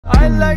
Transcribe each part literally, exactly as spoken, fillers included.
I like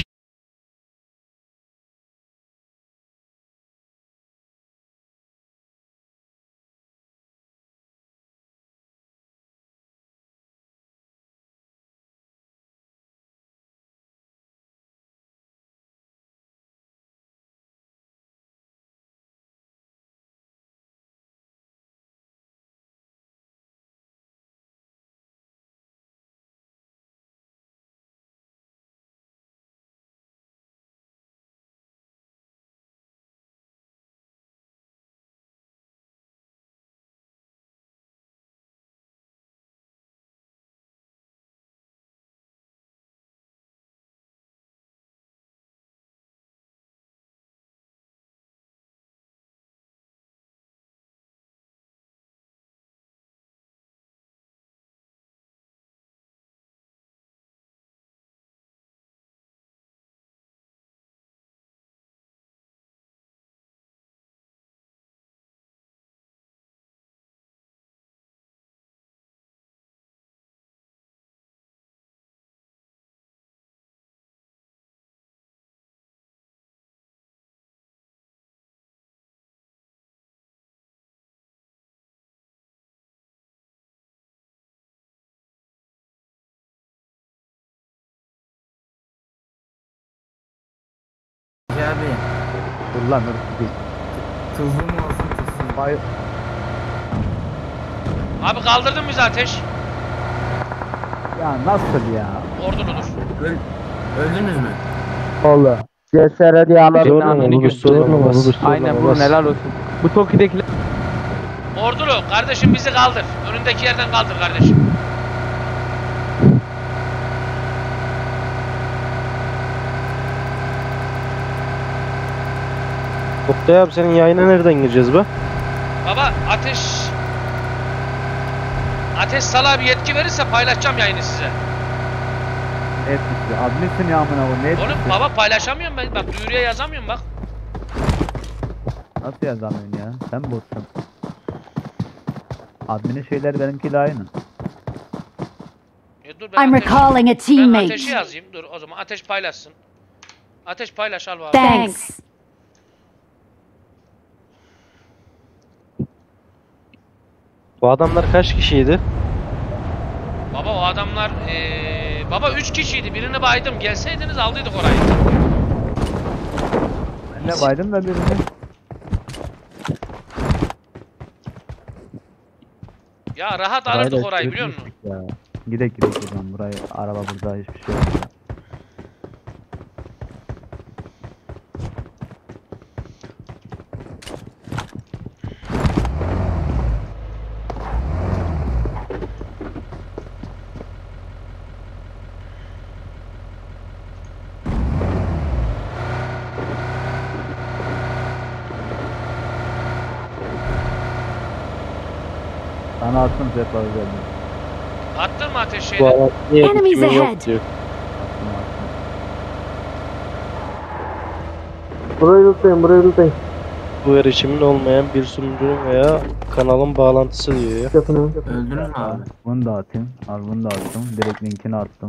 abi. Dur lan dur değil. Tuzlu mu olsun tuzsuz? Hayır. Abi kaldırdın mı bizi ateş? Ya nasıl ya? Orduludur. Öl Öldünüz mü? Oğlum. C S R diye alalım. Zorla gösterme. Aynen bu helal olsun. Bu Toki'dekiler. Ordulu kardeşim bizi kaldır. Önündeki yerden kaldır kardeşim. Oktay abi senin yayına nereden gireceğiz be? Baba ateş... Ateş Salah'a bir yetki verirse paylaşacağım yayını size. Et bitti. Adminsin ya amına koyayım. Ne et Oğlum bitti? baba paylaşamıyorum ben. Bak duyuruya yazamıyorum bak. Nasıl yazamıyorsun ya? Sen botsun. Admin'in şeyleri benimkiyle aynı. Ya dur ben I'm ateş, recalling a ben teammate. ateşi yazayım. Dur o zaman ateş paylaşsın. Ateş paylaş al baba. Thanks. Bu adamlar kaç kişiydi? Baba o adamlar ee, baba üç kişiydi. Birini baydım. Gelseydiniz aldıydık orayı. Ben de baydım da birini. Ya rahat Burayı da alırdık orayı biliyor musun? sürtmüştük ya. Gidek gidek buradan. Burayı araba burada hiçbir şey yok. ya. Sana attım sefer geldi. Attın mı ateş Bu şeyini? adam niye Enemies kimin ahead. yok diyor. Attım attım. Burayı tutayım, burayı tutayım. Bu erişimin olmayan bir sunucunun veya kanalın bağlantısı diyor ya. Yapın. Öldünüz mü abi? Bunu da atayım. Al bunu da attım. Direkt linkini attım.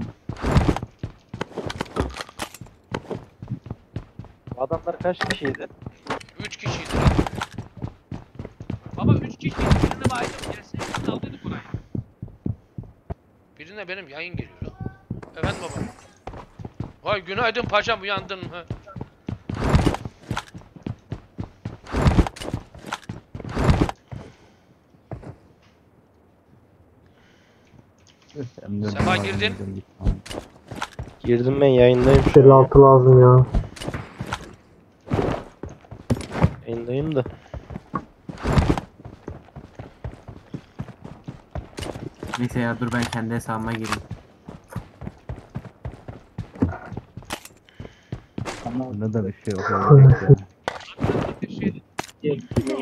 Bu adamlar kaç kişiydi? üç kişiydi lan. Baba üç kişiydi. Birini baydım. Gelseydiniz aldıydık orayı. Birine benim yayın geliyor lan. Efendim baba. Vay günaydın paşam uyandın mı? Sefa girdin. Girdim ben yayındayım şu elli an. altı lazım ya. Yayındayım da. Neyse ya dur ben kendi hesabıma gireyim. Bunda da bir şey yok. öyle ya.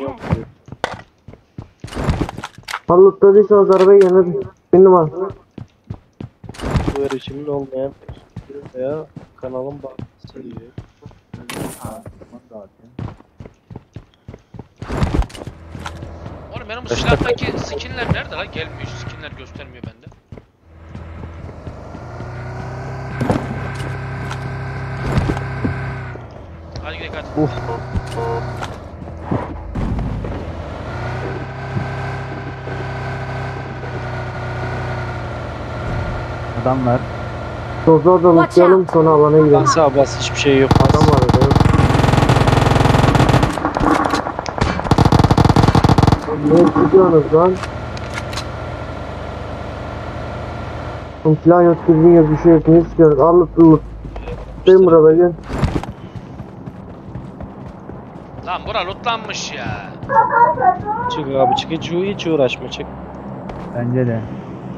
Halutladıysanız arabaya gelin hadi. Bir numara. Bu erişimin olmayan bir sunucunun veya kanalın bağlantısı diyor. Bunu da atayım. Oğlum benim bu Kaç silahtaki skinler nerede lan? Gelmiyor skinler göstermiyor bende. Hadi gidelim hadi. Uf. Adam var. Dozu orada unutlayalım sonra alana gidelim. Bas abi bas hiçbir şey yok. Adam var orada yok. Ne gidiyorsunuz lan? Oğlum silah yok, düzgün yok, bir şey yok. Ne istiyoruz? Al loot loot. Benim burada gel. Lan bura lootlanmış ya. Çık abi çık hiç, hiç uğraşma çık. Bence de.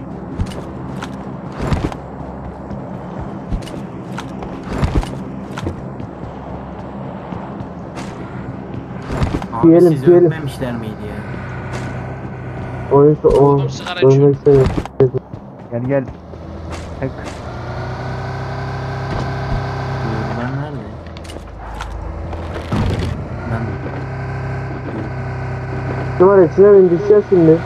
Abi Diyelim, siz diyelim. ölmemişler miydi ya? Oyun o Oğlum sigara içiyor. ölmek istemiyorum. Gel gel. Tek. Duyurular nerede? Ben Ne var içine bin düşeceğiz şimdi.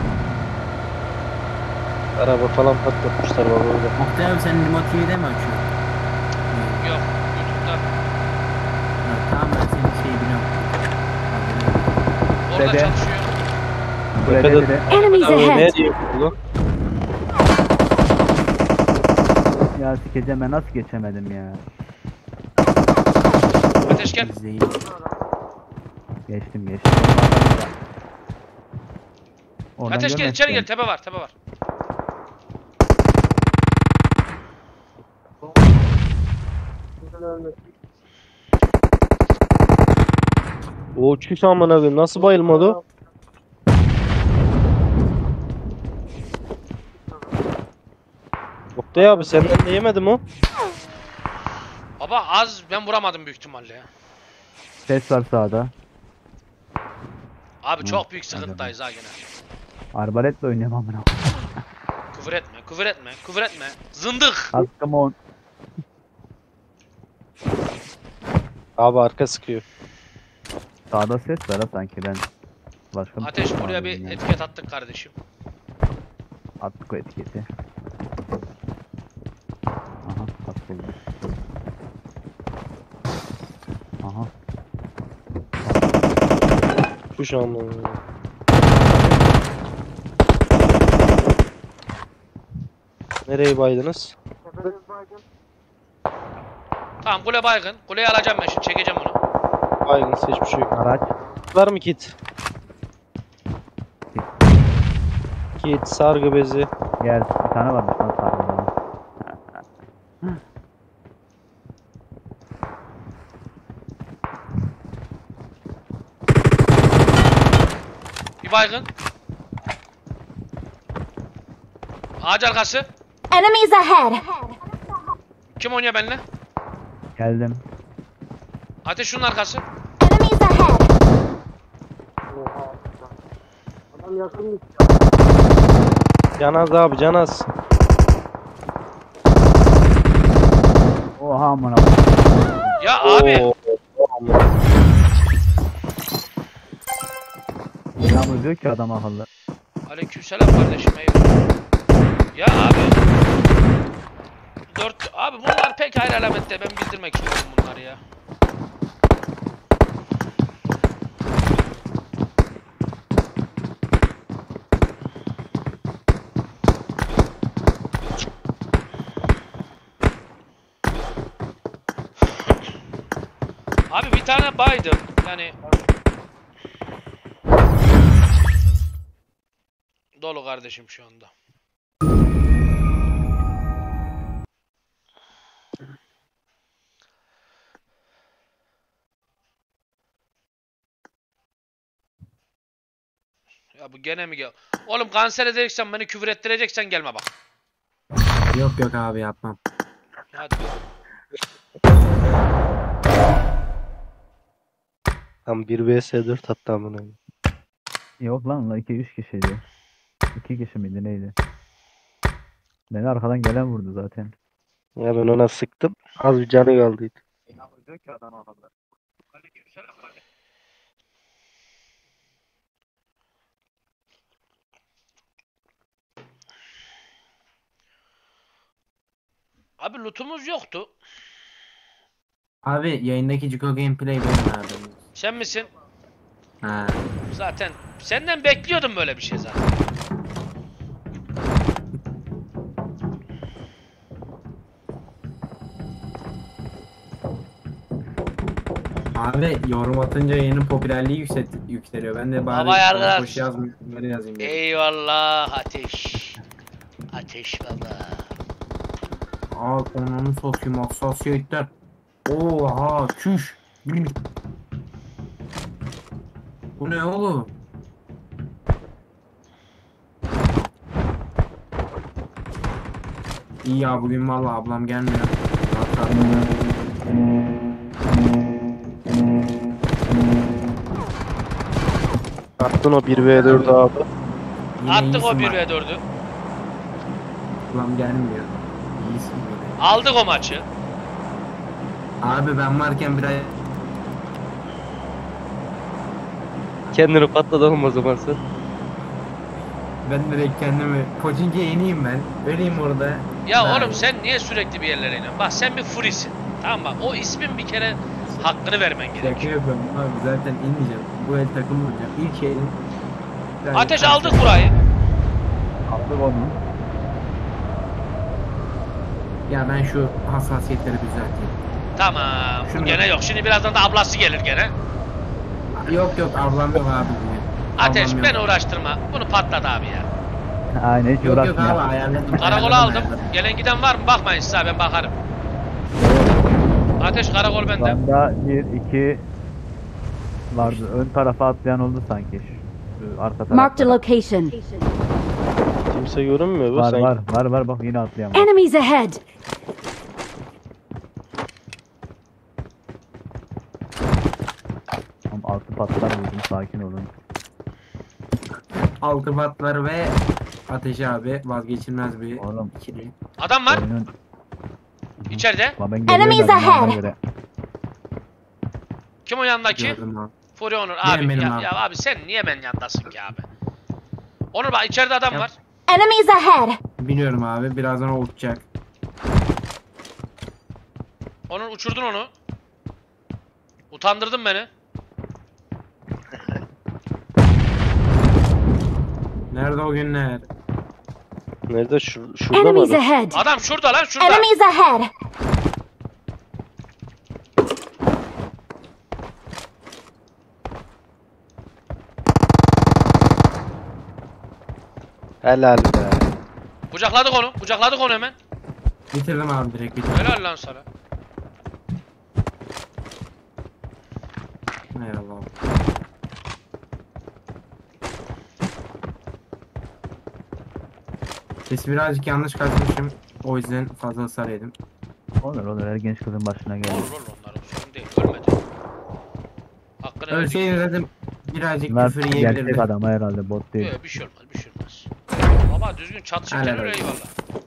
Araba falan patlatmışlar baba orada. Muhtemelen sen Remote T V'de mi açıyorsun? Yok YouTube'da. Ha, tamam ben senin şeyi biliyorum. Haberim yok. Orada Dede. çalışıyor. Kulede Tepede- biri. Enemies Abi ne ahead! diyor bu? Ya sikeceğim ben nasıl geçemedim ya. Ateş gel. İzleyin. Geçtim geçtim. Oradan Ateş gel görmez içeri ki. gel. Tepe var tepe var. O çüş amına koyayım nasıl bayılmadı o? Oktay abi senden de yemedim o. Baba az ben vuramadım büyük ihtimalle ya. Ses var sağda. Abi Hı, çok büyük anladım. sıkıntıdayız ha gene. Arbaletle oynuyorum amına. Küfür etme, küfür etme, küfür etme. Zındık. Hakkım on. Abi arka sıkıyor. Sağda ses var ha sanki ben. Başka Ateş ses buraya var bir dedim ya. etiket attık kardeşim. Attık o etiketi. Aha at buldum. Aha. Çüş amına koyayım. Nereye baydınız? Tamam kule baygın. Kuleyi alacağım ben şimdi çekeceğim onu. Baygınız hiçbir şey yok. Araç. Var mı kit? Kit, sargı bezi. Gel bir tane varmış lan sargıda. Bir baygın. Ağaç arkası. Enemies ahead! Kim oynuyor benimle? Geldim. Ateş şunun arkası. Enemies ahead! Adam yakınmış. Canaz abi canaz. Oha amına. Ya abi. Oo, amına. Yağmur diyor ki adam akıllı. Aleykümselam kardeşim eyvallah. Ya abi. Dört. Abi bunlar pek hayır alamette. Ben bildirmek istiyorum bunları ya. Abi bir tane baydım. Yani dolu kardeşim şu anda. Ya bu gene mi gel? Oğlum kanser edeceksen beni küfür ettireceksen gelme bak. Yok yok abi yapmam. Hadi. Tam bir vs dört hatta amına koyayım. Yok lan la iki üç kişiydi. iki kişi miydi neydi? Beni arkadan gelen vurdu zaten. Ya ben ona sıktım. Az bir canı kaldıydı. Yağmur diyor ki adam akıllı. Abi lootumuz yoktu. Abi yayındaki Ciko Gameplay benim abi. Sen misin? Ha. Zaten senden bekliyordum böyle bir şey zaten. Abi yorum atınca yayının popülerliği yükselt yükseliyor. Ben de bari Baba yargılar. boş yazmayayım, bunları yazayım dedim. Eyvallah Ateş. Ateş baba. Aa onun sosyum hassasiyetler. Oha çüş. Bu ne oğlum? İyi ya bugün vallahi ablam gelmiyor. Hatta Attın o bir ve dördü abi. yine Attık iyisin o bir bak. ve dördü. Ablam gelmiyor. İyisin böyle. Aldık o maçı. Abi ben varken biraz Kendini patlatalım o zaman sen. ben direkt kendimi Koçinki'ye ineyim ben. Vereyim orada. Ya Ha. oğlum sen niye sürekli bir yerlere iniyorsun? Bak sen bir furisin. Tamam bak o ismin bir kere hakkını vermen Şaka gerekiyor. yapıyorum abi zaten inmeyeceğim. Bu el takım olacağım. İlk elin. Yani- Ateş aldık burayı. Aldık onu. Ya ben şu hassasiyetleri düzelteyim. Tamam. Şunu- Gene yok. Şimdi birazdan da ablası gelir gene. Yok yok ablam yok abi bugün. Ateş Ablam beni yok. uğraştırma. Bunu patlat abi ya. Aynen hiç Yok yok abi uğraşmıyor. ayarladım. Karakola ayarladım, aldım. ayarladım. Gelen giden var mı? Bakmayın size ben bakarım. Ateş karakol bende. Banda bir iki vardı. Ön tarafa atlayan oldu sanki. Şu arka Marked a tarafta. location. Kimse görünmüyor bu Var sen. var var var bak yine atlayan var. Enemies ahead. Tamam, altı patlar vurdum sakin olun. Altı batlar ve Ateş abi vazgeçilmez bir Oğlum ikili. Adam var. oyunun... İçeride. Lan ben Enemies geliyorum ben, ahead. ona göre. Kim o yanındaki? Gördüm abi. Furi Onur. Benim, Abi benim ya, abi. ya abi sen niye ben yandasın ki abi? Onur bak içeride adam Ya. var. Enemies ahead. Biliyorum abi birazdan o uçacak. Onur uçurdun onu. Utandırdın beni. Nerede o günler? Nerede? Şur şurada mı? Enemies adam? ahead. Adam şurada lan şurada. Enemies ahead. Helal be. Kucakladık onu. Kucakladık onu hemen. Bitirdim abi direkt bitirdim. Helal lan sana. Eyvallah abi. Sesi birazcık yanlış kaçmışım. O yüzden fazla hasar yedim. Olur olur her genç kızın başına gelir. Olur olur onların sorun değil. Ölmedi. Hakkını verdik. Ölseydim dedim birazcık Bunlar küfür gerçek yiyebilirdim. adam herhalde bot değil. Yok bir şey olmaz bir şey olmaz. Baba düzgün çatışırken Helal öyle olsun. eyvallah.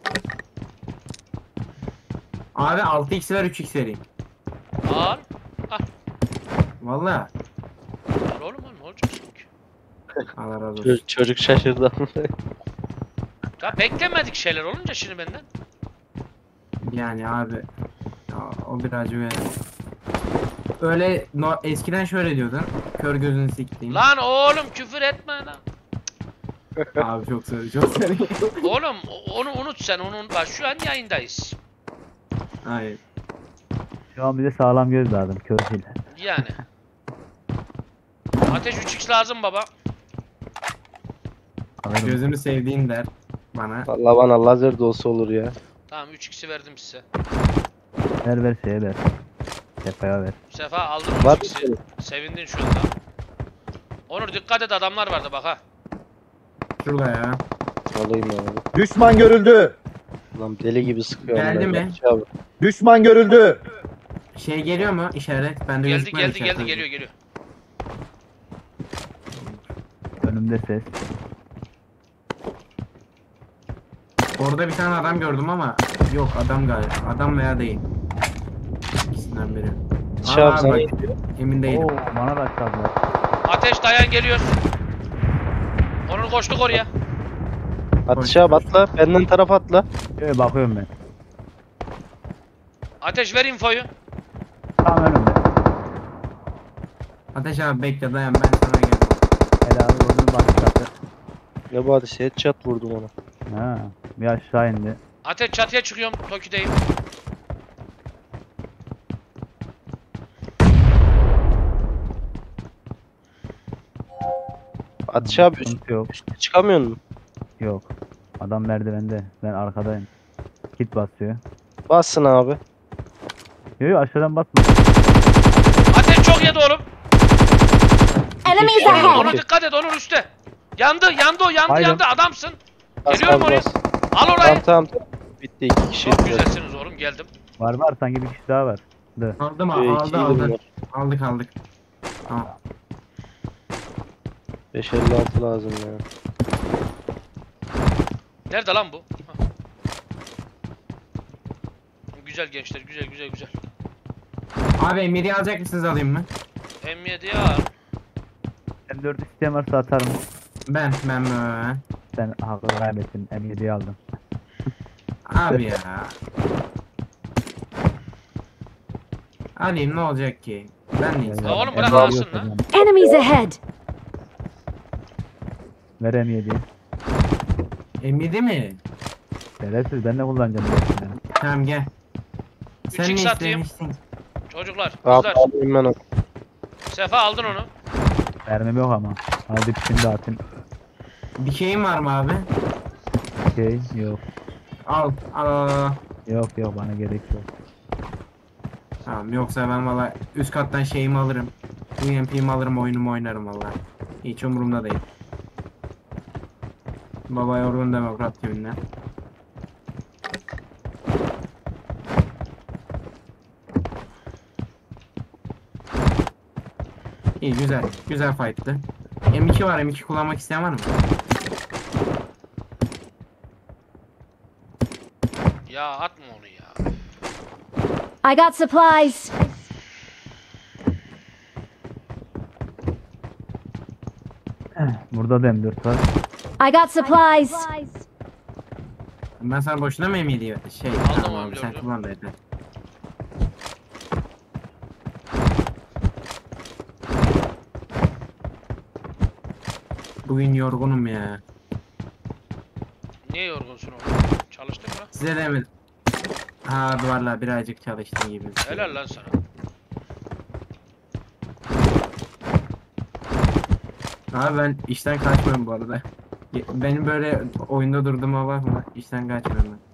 Abi altı x ver üç x vereyim. Al. Al. Valla. Al oğlum al ne olacak sanki? Allah razı olsun. Çocuk, çocuk şaşırdı. Ya beklemedik şeyler olunca şimdi benden. Yani abi ya, o birazcık öyle. Öyle no, eskiden şöyle diyordun. Kör gözünü siktiğim. Lan oğlum küfür etme lan. Abi çok söylüyor çok söylüyor. Oğlum o- onu unut sen onun bak şu an yayındayız. Hayır. Şu an bize sağlam göz lazım kör değil. Yani. Ateş üç x lazım baba. Alırım. Gözünü sevdiğin der bana. Vallahi bana lazer de olsa olur ya. Tamam üç x'i verdim size. Ver ver şeye ver. Sefa'ya ver. Sefa aldın Var üç mı x'i. Sevindin şu anda. Onur dikkat et adamlar vardı bak ha. Şurada ya. Alayım abi. Düşman görüldü. Lan deli gibi sıkıyor. Geldi onları. mi? Abi. Düşman görüldü. Şey geliyor mu işaret? Bende Geldi gözükmüyor geldi işaret. geldi geliyor geliyor. Önümde ses. Orada bir tane adam gördüm ama yok adam galiba. Adam veya değil. İkisinden biri. Şey abi Aa, sana bak, gidiyor. emin değilim. Oo bana da açarlar. Ateş dayan geliyor. Onur koştuk oraya. Atış abi atla. Benden taraf atla. Şöyle bakıyorum ben. Ateş ver infoyu. Tam önümde. Ateş abi bekle dayan ben sana geldim. Helal vurdum başlattı. Ne badisi headshot vurdum ona. Ha, bir aşağı indi. Ateş çatıya çıkıyorum. Toki'deyim. Atış abi üst, Sıkıntı yok. üste çıkamıyor musun? Yok. Adam merdivende. Ben arkadayım. Kit basıyor. Bassın abi. Yok yok aşağıdan basma. Ateş çok yedi oğlum. Enemies Onur, ahead! ona dikkat et, Onur üstte. Yandı, yandı o, yandı, Haydi. yandı. Adamsın. Bas Geliyorum abi, oraya. bas. Al orayı. Tamam tamam tamam. Bitti iki kişi. Çok güzelsiniz oğlum, geldim. Var var sanki bir kişi daha var. Dı. Aldım Ee, abi aldı iki aldı. yılım var. Aldık aldık. Tamam. beş elli altı lazım ya. Nerede lan bu? Hah. Güzel gençler, güzel güzel güzel. Abi emiri alacak mısınız alayım mı? M yedi ya. M dört isteyen varsa atarım. Ben ben ben. Sen hakkı kaybettin. M yediyi aldın. Abi ya. Alayım ne olacak ki? Ben de insan. Ya oğlum M bırak yediyi alsın yoksa lan. ben- Enemies ahead! Ver M yediyi. Emiri mi? Şerefsiz ben de kullanacağım diyorsun yani. Tamam gel. Sen üç ne x atayım. istemişsin? Çocuklar, Abi kızlar. alayım ben onu. Sefa aldın onu. Mermim yok ama. Hadi şimdi atayım. Bir şeyin var mı abi? Şey yok. Al al al. al. Yok yok bana gerek yok. Tamam yoksa ben valla üst kattan şeyimi alırım. U M P'mi alırım oyunumu oynarım valla. Hiç umurumda değil. Baba yorgun demokrat timinden. İyi güzel. Güzel fight'tı. M iki var. M iki kullanmak isteyen var mı? Ya atma onu ya. I got supplies! Burada da M dört var. I got supplies! Ben sana boşuna mı M yedi şey Aldım tamam abi, abi sen gördüm. kullan da yeter. Bugün yorgunum ya. Niye yorgunsun oğlum? Çalıştın mı? Size demedim. Ha duvarla birazcık çalıştın gibi. Helal lan sana. Abi ben işten kaçmıyorum bu arada. Benim böyle oyunda durduğuma bakma. İşten kaçmıyorum ben.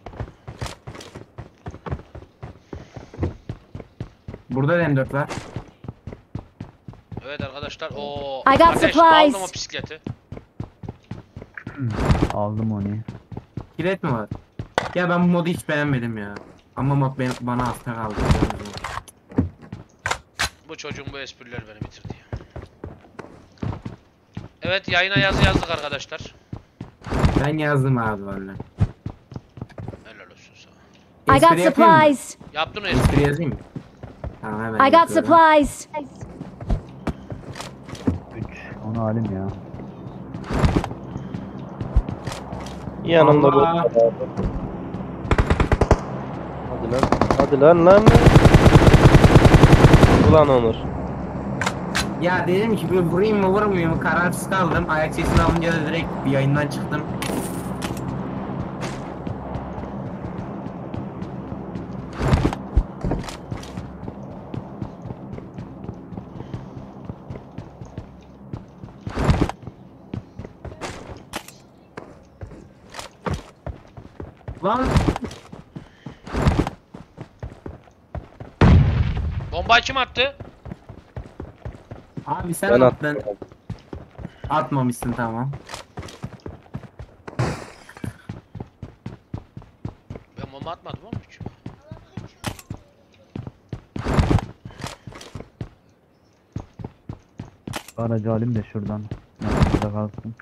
Burada da M dört var. Evet arkadaşlar. Oo. I got Ateş supplies. aldım o bisikleti. Aldım onu. Kilit mi var? Ya ben bu modu hiç beğenmedim ya. Ama mod ben, bana hasta kaldı. Bu çocuğun bu espriler beni bitirdi ya. Evet yayına yazı yazdık arkadaşlar. Ben yazdım abi valla. Helal olsun sana. I got Espri yapayım mı? supplies! Yaptın o espri. Espri yazayım mı? Tamam hemen I got yapıyorum. supplies! üç. Onu alayım ya. Yanımda bu. Allah. Hadi lan. Hadi lan lan. Ulan Onur. Ya dedim ki bir vurayım mı vurmayayım mı kararsız kaldım. Ayak sesini alınca da direkt bir yayından çıktım. Lan Bombayı kim attı? abi sen Ben attın. attım. Atmamışsın tamam. Ben bomba atmadım oğlum hiç. Aracı alayım da şuradan. Yanımızda kalsın.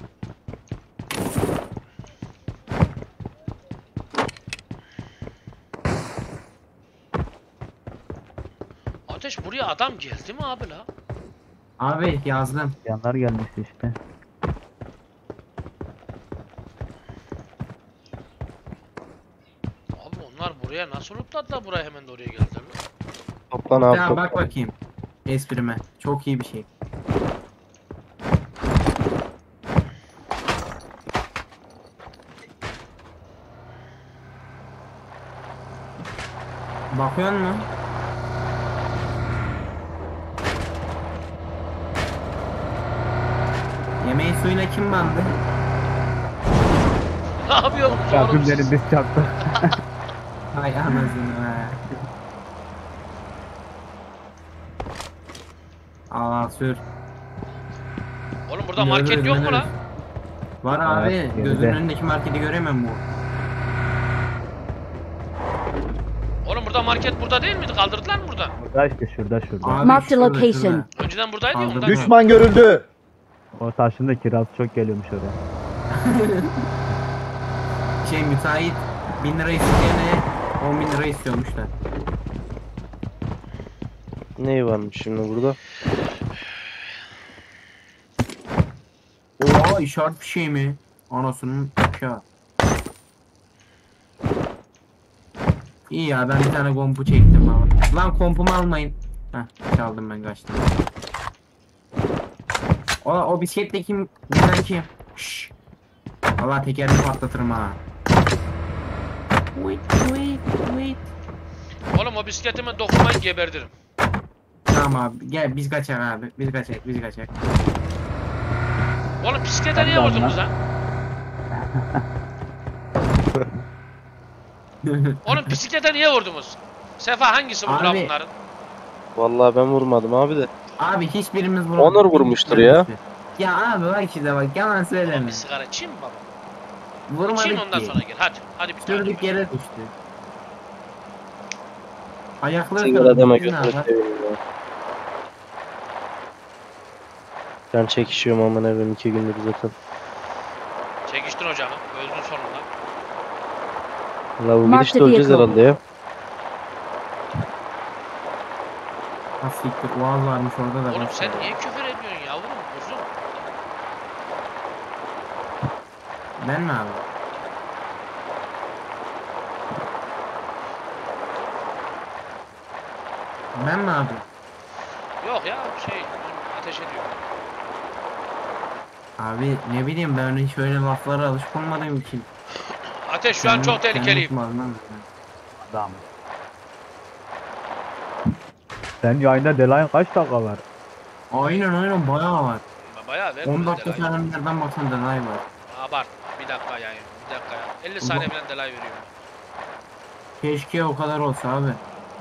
Ateş buraya adam geldi mi abi la? Abi yazdım. Yanlar gelmişti işte. Abi onlar buraya nasıl lootladılar, buraya hemen de oraya geldiler lan? Toplan abi Ya toplan. bak bakayım esprime. Çok iyi bir şey. Bakıyor musun? Yemeğin suyuna kim bandı? Ne yapıyorsunuz oğlum Çarpım siz? benim biz çarptı. Hay anasını be. Aa sür. Oğlum burada market Görürüz, yok mu görürüz. lan? Var abi. Evet, geride. Gözünün önündeki marketi göremem bu. Oğlum burada market burada değil miydi? Kaldırdılar mı buradan? Burada işte şurada şurada. Abi Marked a şurada, location. şurada. Önceden buradaydı ya Kaldırdı. ondan. Düşman görüldü. O taşında kirası çok geliyormuş oraya. Şey müteahhit bin lira isteyene on bin lira istiyormuş da. Neyi varmış şimdi burada? Oha işaret bir şey mi? Anasının ya. İyi ya ben bir tane kompu çektim abi. Lan kompumu almayın. Heh çaldım ben kaçtım. O, o bisikletle kim? Gelen kim? Şşş. Valla tekerini patlatırım ha. Wait wait wait. Oğlum o bisikletime dokunmayın geberdirim. Tamam abi gel biz kaçak abi. Biz kaçak biz kaçak. Oğlum bisiklete niye Allah'ım vurdunuz lan. lan? Oğlum bisiklete niye vurdunuz? Sefa hangisi vurdu lan Abi- bunların? Vallahi ben vurmadım abi de. Abi hiçbirimiz vurmadık. Onur vurmuştur ya. Ya abi bak işte bak yalan Oğlum söyleme. bir sigara içeyim mi baba? Vurmadık İçeyim ondan ki. sonra gel hadi. Hadi bir tane. Sürdük yere düştü. Ayakları Sigara deme kırıldı, götürü ne yapar? seveyim ya. Ben çekişiyorum aman evim iki gündür zaten. Çekiştin hocamı. Öldün sonunda. La bu Mark gidişte the öleceğiz vehicle. herhalde ya. Ha siktir Oğaz varmış orada da. Oğlum bak. sen niye küfür ediyorsun yavrum? Kuzum. Ben mi abi? Ben mi abi? Yok ya şey ateş ediyor. Abi ne bileyim ben hiç öyle laflara alışık olmadığım için. Ateş şu an Kendim- çok tehlikeliyim. kendim kullanmam. Adam. Sen yayında Delay'ın kaç dakika var? Aynen aynen bayağı var. Bayağı ver. on dakika sonra nereden baksan delay var. Abartma. Bir dakika yani. Bir dakika ya. elli saniye falan delay veriyorum. Keşke o kadar olsa abi.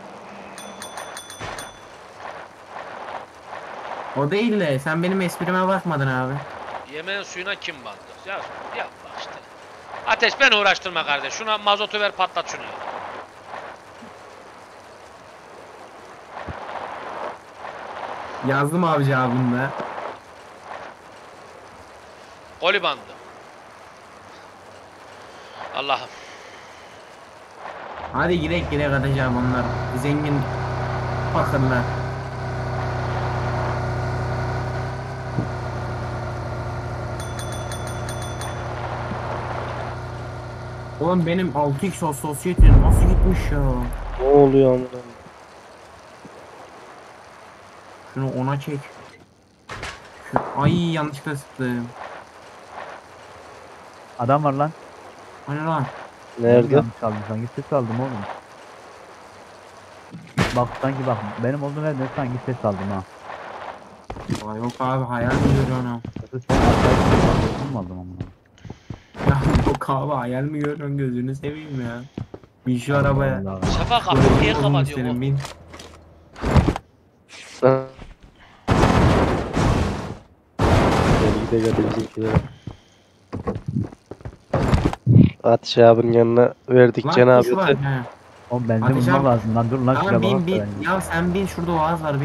O değil de sen benim esprime bakmadın abi. Yemeğin suyuna kim bandı? Ya yapma işte. Ateş beni uğraştırma kardeş. Şuna mazotu ver patlat şunu ya. Yazdım abi cevabını da. Koli bandı. Allah'ım. Hadi gidelim gidelim atacağım onlar. Zengin fakirler. Oğlum benim altı x Associate'im nasıl gitmiş ya? Ne oluyor amına? Şunu ona çek. Şu, ay yanlışlıkla sıktım. Adam var lan. Hani lan? Nerede? Yanlış aldım sanki ses aldım oğlum. Bak sanki bak benim olduğum yerde sanki ses aldım ha. Aa, yok abi hayal mi görüyorsun ha? Sesi sen arkadaşlar mı aldım ama. Ya yok abi hayal mi görüyorsun gözünü seveyim ya. Bin şu arabaya. Allah Allah. Sefa kapıyı niye Oğlum kapatıyor senin bu? bin. Gel gide gel bizimkilere. Ateş abinin yanına verdik Lan cenab kuş var. öte. he. Oğlum benzin Ateş bulmam abi. lazım lan dur lan şuraya Lan bak. bin bin. Ya sen bin şurada oğaz var bin.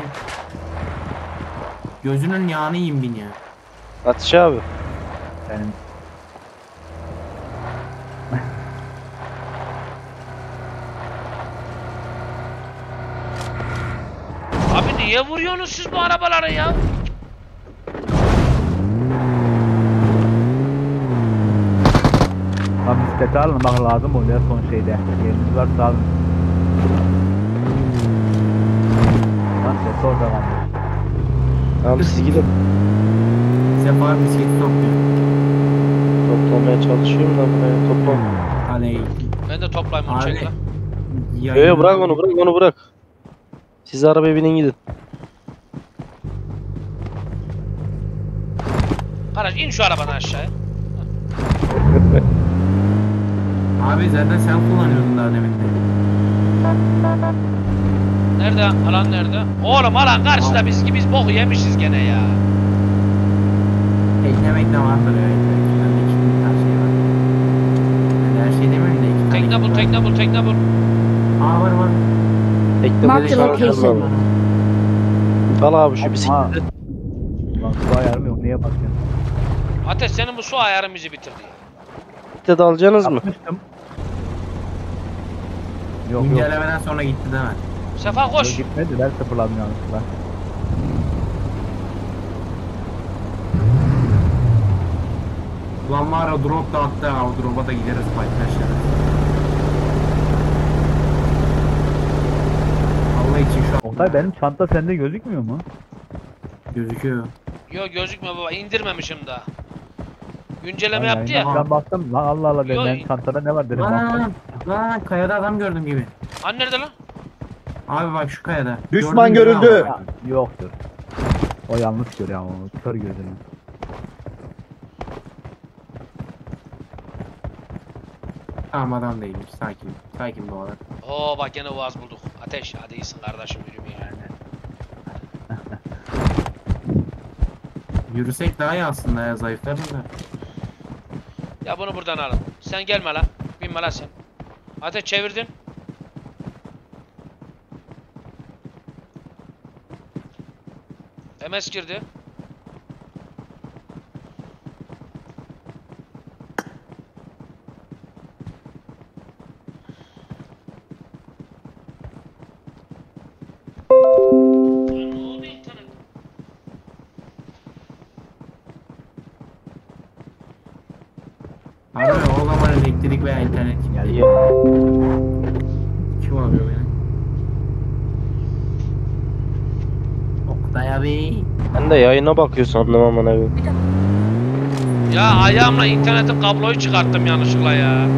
Gözünün yağını yiyin bin ya. Ateş abi. Benim Abi niye vuruyorsunuz siz bu arabalara ya? lan bisikleti alın bak lazım oluyor son şeyde. Yeriniz varsa alın. Hepsi orada kalmış. Tamam siz gidin. Sefa bisikleti topluyor. Toplamaya çalışıyorum da buraya toplam. Hadi. Ben de toplayayım onu Abi. çek lan. Yo yo bırak onu bırak onu bırak. Siz arabaya binin gidin. Kardeş in şu arabadan aşağıya. Abi zaten sen kullanıyordun daha demin de. Nerede? Alan nerede? Oğlum alan karşıda biz biz boku yemişiz gene ya. Tekne mekne vardır ya. Bende iki tane şey var. Ben her şey demeyeyim de iki tane. Tekne bul, var. tekne bul, tekne bul. Aa var var. Tekne Mark the buluşan location. Al abi şu Ama- bisikleti. Lan su ayarım yok. Niye bakıyorsun? Ateş senin bu su ayarın bizi bitirdi ya. Bisikleti de alacaksınız mı? Yapmıştım. Yok yok. İncelemeden sonra gitti değil mi? Sefa Yok, koş. gitmedi. Ben sıfırladım yanlışlıkla. Ulan var o drop da attı ha. O drop'a da gideriz paylaşırız. Allah için şu an Oktay benim çanta sende gözükmüyor mu? gözüküyor. Yo gözükmüyor baba indirmemişim daha. Güncelleme Lan yaptı yayına ya. Ben baktım lan Allah Allah dedim. Yo, Ben çantada ne var dedim. Lan baktım. lan lan lan kayada adam gördüm gibi. Hani nerede lan? Abi bak şu kayada. Düşman Gördün gibi görüldü. ama. Ya, yoktur. O yanlış görüyor ama o kör gözünü. Tamam adam değilmiş. Sakin. Sakin bu adam. Oo bak gene Uaz bulduk. Ateş hadi iyisin kardeşim yürümeyin yani. Yürüsek daha iyi aslında ya zayıflarız da. Ya bunu buradan alın. Sen gelme lan. Binme lan sen. Ateş çevirdin. M S girdi. Ne oldu internet? Abi o zaman elektrik veya internet Yani geldi. Kim arıyor beni? Oktay abi. Sen de yayına bakıyorsun sandım aman abi. Ya ayağımla internetin kabloyu çıkarttım yanlışlıkla ya.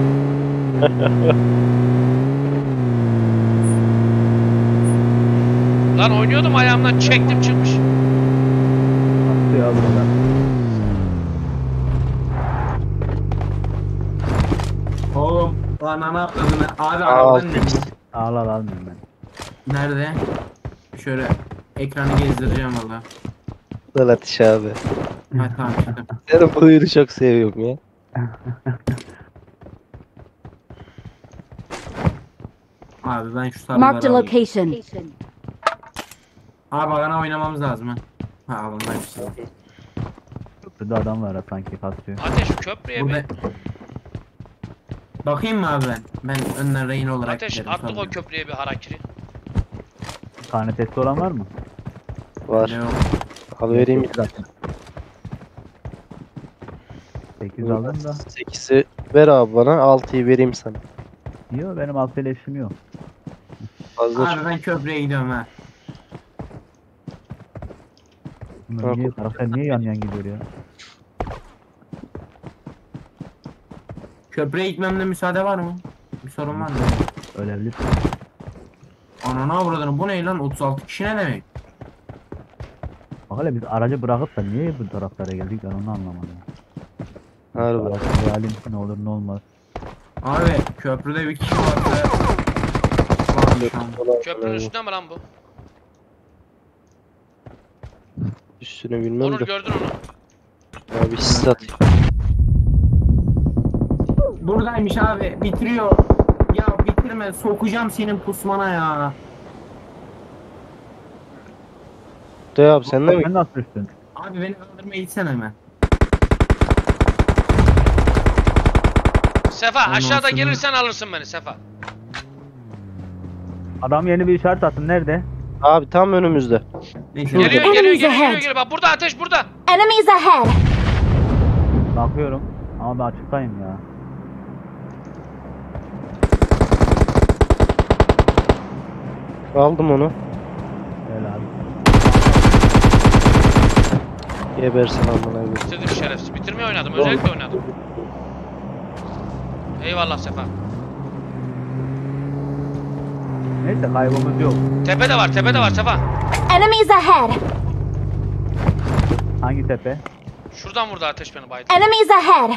Lan oynuyordum ayağımdan çektim çıkmış. attı ya burada. Oğlum lan ana atladın. Abi Aa, arabanın ne? sekiz. Al al almıyorum ben. Nerede? Şöyle ekranı gezdireceğim valla. Güzel Ateş abi. Ha tamam çıktım. Senin bu oyunu çok seviyorum ya. Abi ben şu Marked a sarıları alayım. location. Abi bana oynamamız lazım ha. Ha alındaymış. Burada adam var ha sanki kasıyor. Ateş köprüye Burada... bir. Bakayım mı abi ben? Ben önden rehin olarak Ateş giderim, attık o sanmıyorum. köprüye bir harakiri. Karne testi olan var mı? Var. Ne yok. Al vereyim. Zaten. sekiz aldım da. sekizi ver abi bana. altıyı vereyim sana. Yok benim altı ile işim yok. Hazır. Abi ben köprüye gidiyorum ha. Bunlar niye, karakter niye yan yan gidiyor ya? Köprüye gitmemde müsaade var mı? Bir sorun var mı? Ölebilir. Anana avradını bu ne lan? otuz altı kişi ne demek? Bak hele biz aracı bırakıp da niye bu taraflara geldik ben onu anlamadım. Harbi. Araç halim ne olur ne olmaz. Abi köprüde bir kişi varsa... Varmış ama. Köprünün üstünde mi lan bu? Üstünü bilmem Onur de. gördün onu. Abi siz atayım. Buradaymış abi. Bitiriyor. Ya bitirme. Sokacağım senin pusmana ya. De abi sen de mi? Sen nasıl düştün? Abi beni kaldırmaya gitsene hemen. Sefa Ondan aşağıda sonra- gelirsen alırsın beni Sefa. Adam yeni bir işaret attı nerede? Abi tam önümüzde. Neyse. Şurada. Geliyor geliyor Enemies geliyor ahead. geliyor, geliyor. Bak burada ateş burada. Enemies ahead! Bakıyorum. Ama ben açıktayım ya. Aldım onu. Helal. Gebersin amına koyayım. Bitirdim şerefsiz. Bitirmeye oynadım. Özellikle oynadım. Eyvallah Sefa. Neyse kaybımız yok. Tepe de var, tepe de var Sefa. Enemies ahead! Hangi tepe? Şuradan vurdu ateş beni baydı. Enemies ahead!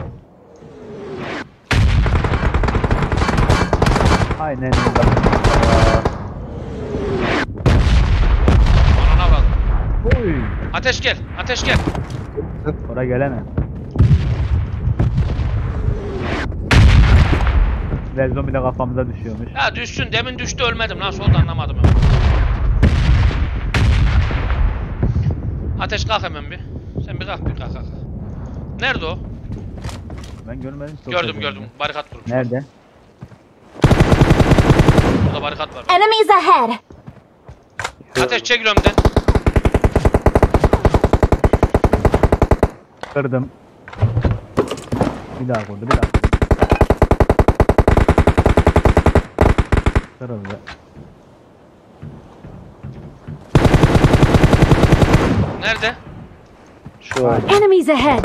Aynen. Anana bak. Oy. Ateş gel, ateş gel. Oraya gelemem. Vezon bile kafamıza düşüyormuş. Ya düşsün, demin düştü ölmedim. Nasıl oldu anlamadım ben. Ateş kalk hemen bir. Sen bir kalk bir kalk kalk. Nerede o? Ben görmedim. çok Gördüm yakında. gördüm. Barikat kurmuş. Nerede? Burada barikat var. Enemies ahead! Ateş çekil ömden. Kırdım. Bir daha kurdu, bir daha. Kırıldı. Nerede? Şu an. Enemies ahead!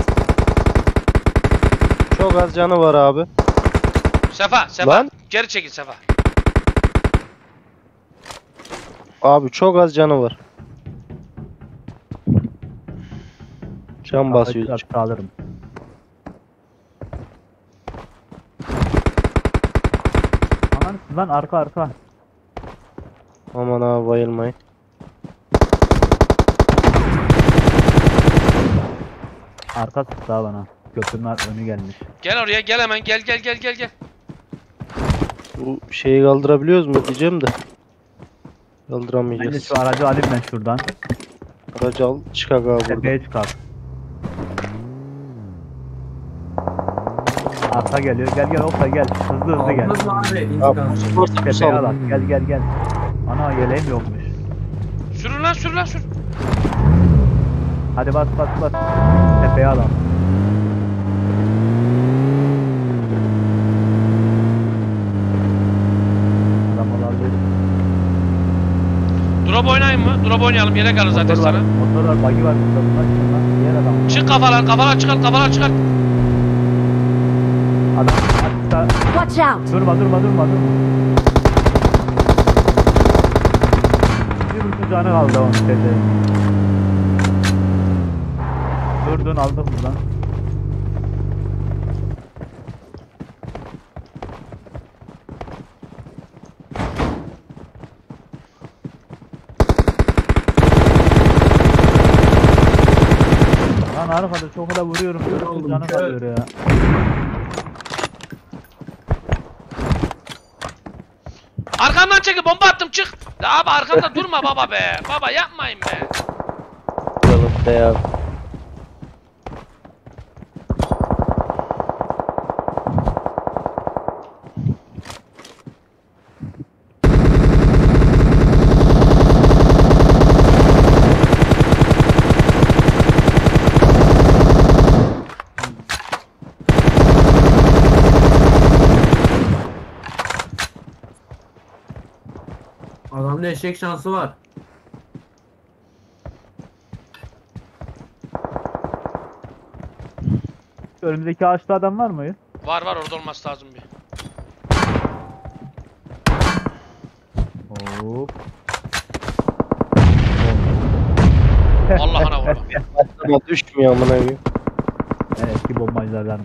Çok az canı var abi. Sefa, Sefa. Lan. Geri çekil Sefa. Abi çok az canı var. Can basıyor. Kafayı alırım. Aman lan arka arka. Aman abi bayılmayın. Arka sıktı ha bana. Köprünün önü gelmiş. Gel oraya gel hemen gel gel gel gel gel. Bu şeyi kaldırabiliyoruz mu diyeceğim de. Bence Kaldıramayacağız. şu aracı alayım ben şuradan. Aracı al çıkak abi burada. Tepeye çıkar. Arka geliyor. Gel gel Oktay gel. Hızlı hızlı gel. Aldınız mı abi? Abi İntikam. bu sports bu Tepeye salon. al. Gel gel gel. Ana yeleğim yokmuş. Sürün lan sür lan sür. Hadi bas bas bas. Tepeye al. Adam olabilir. Drop oynayayım mı? Drop oynayalım. Yelek alır zaten Motor var, sana. motor var, buggy var burada. Bunlar kim lan? Diğer adam. Çık kafalar kafalar çıkart kafalar çıkart. Adam. Hatta Watch out! durma durma durma durma. Bir buçuk canı kaldı onun teze. Durdun aldık buradan. Lan arkada çok da vuruyorum. Bir buçuk canı kalıyor ya. Arkamdan çekil bomba attım çık. Ya abi arkamda durma baba be. Baba yapmayın be. Bakalım be abi. Adamda eşek şansı var. Önümüzdeki ağaçta adam var mı? Var var orada olması lazım bir. Hop. Allah'ına vurma. Ama düşmüyor amına koyayım. Evet, eski bombacılardan.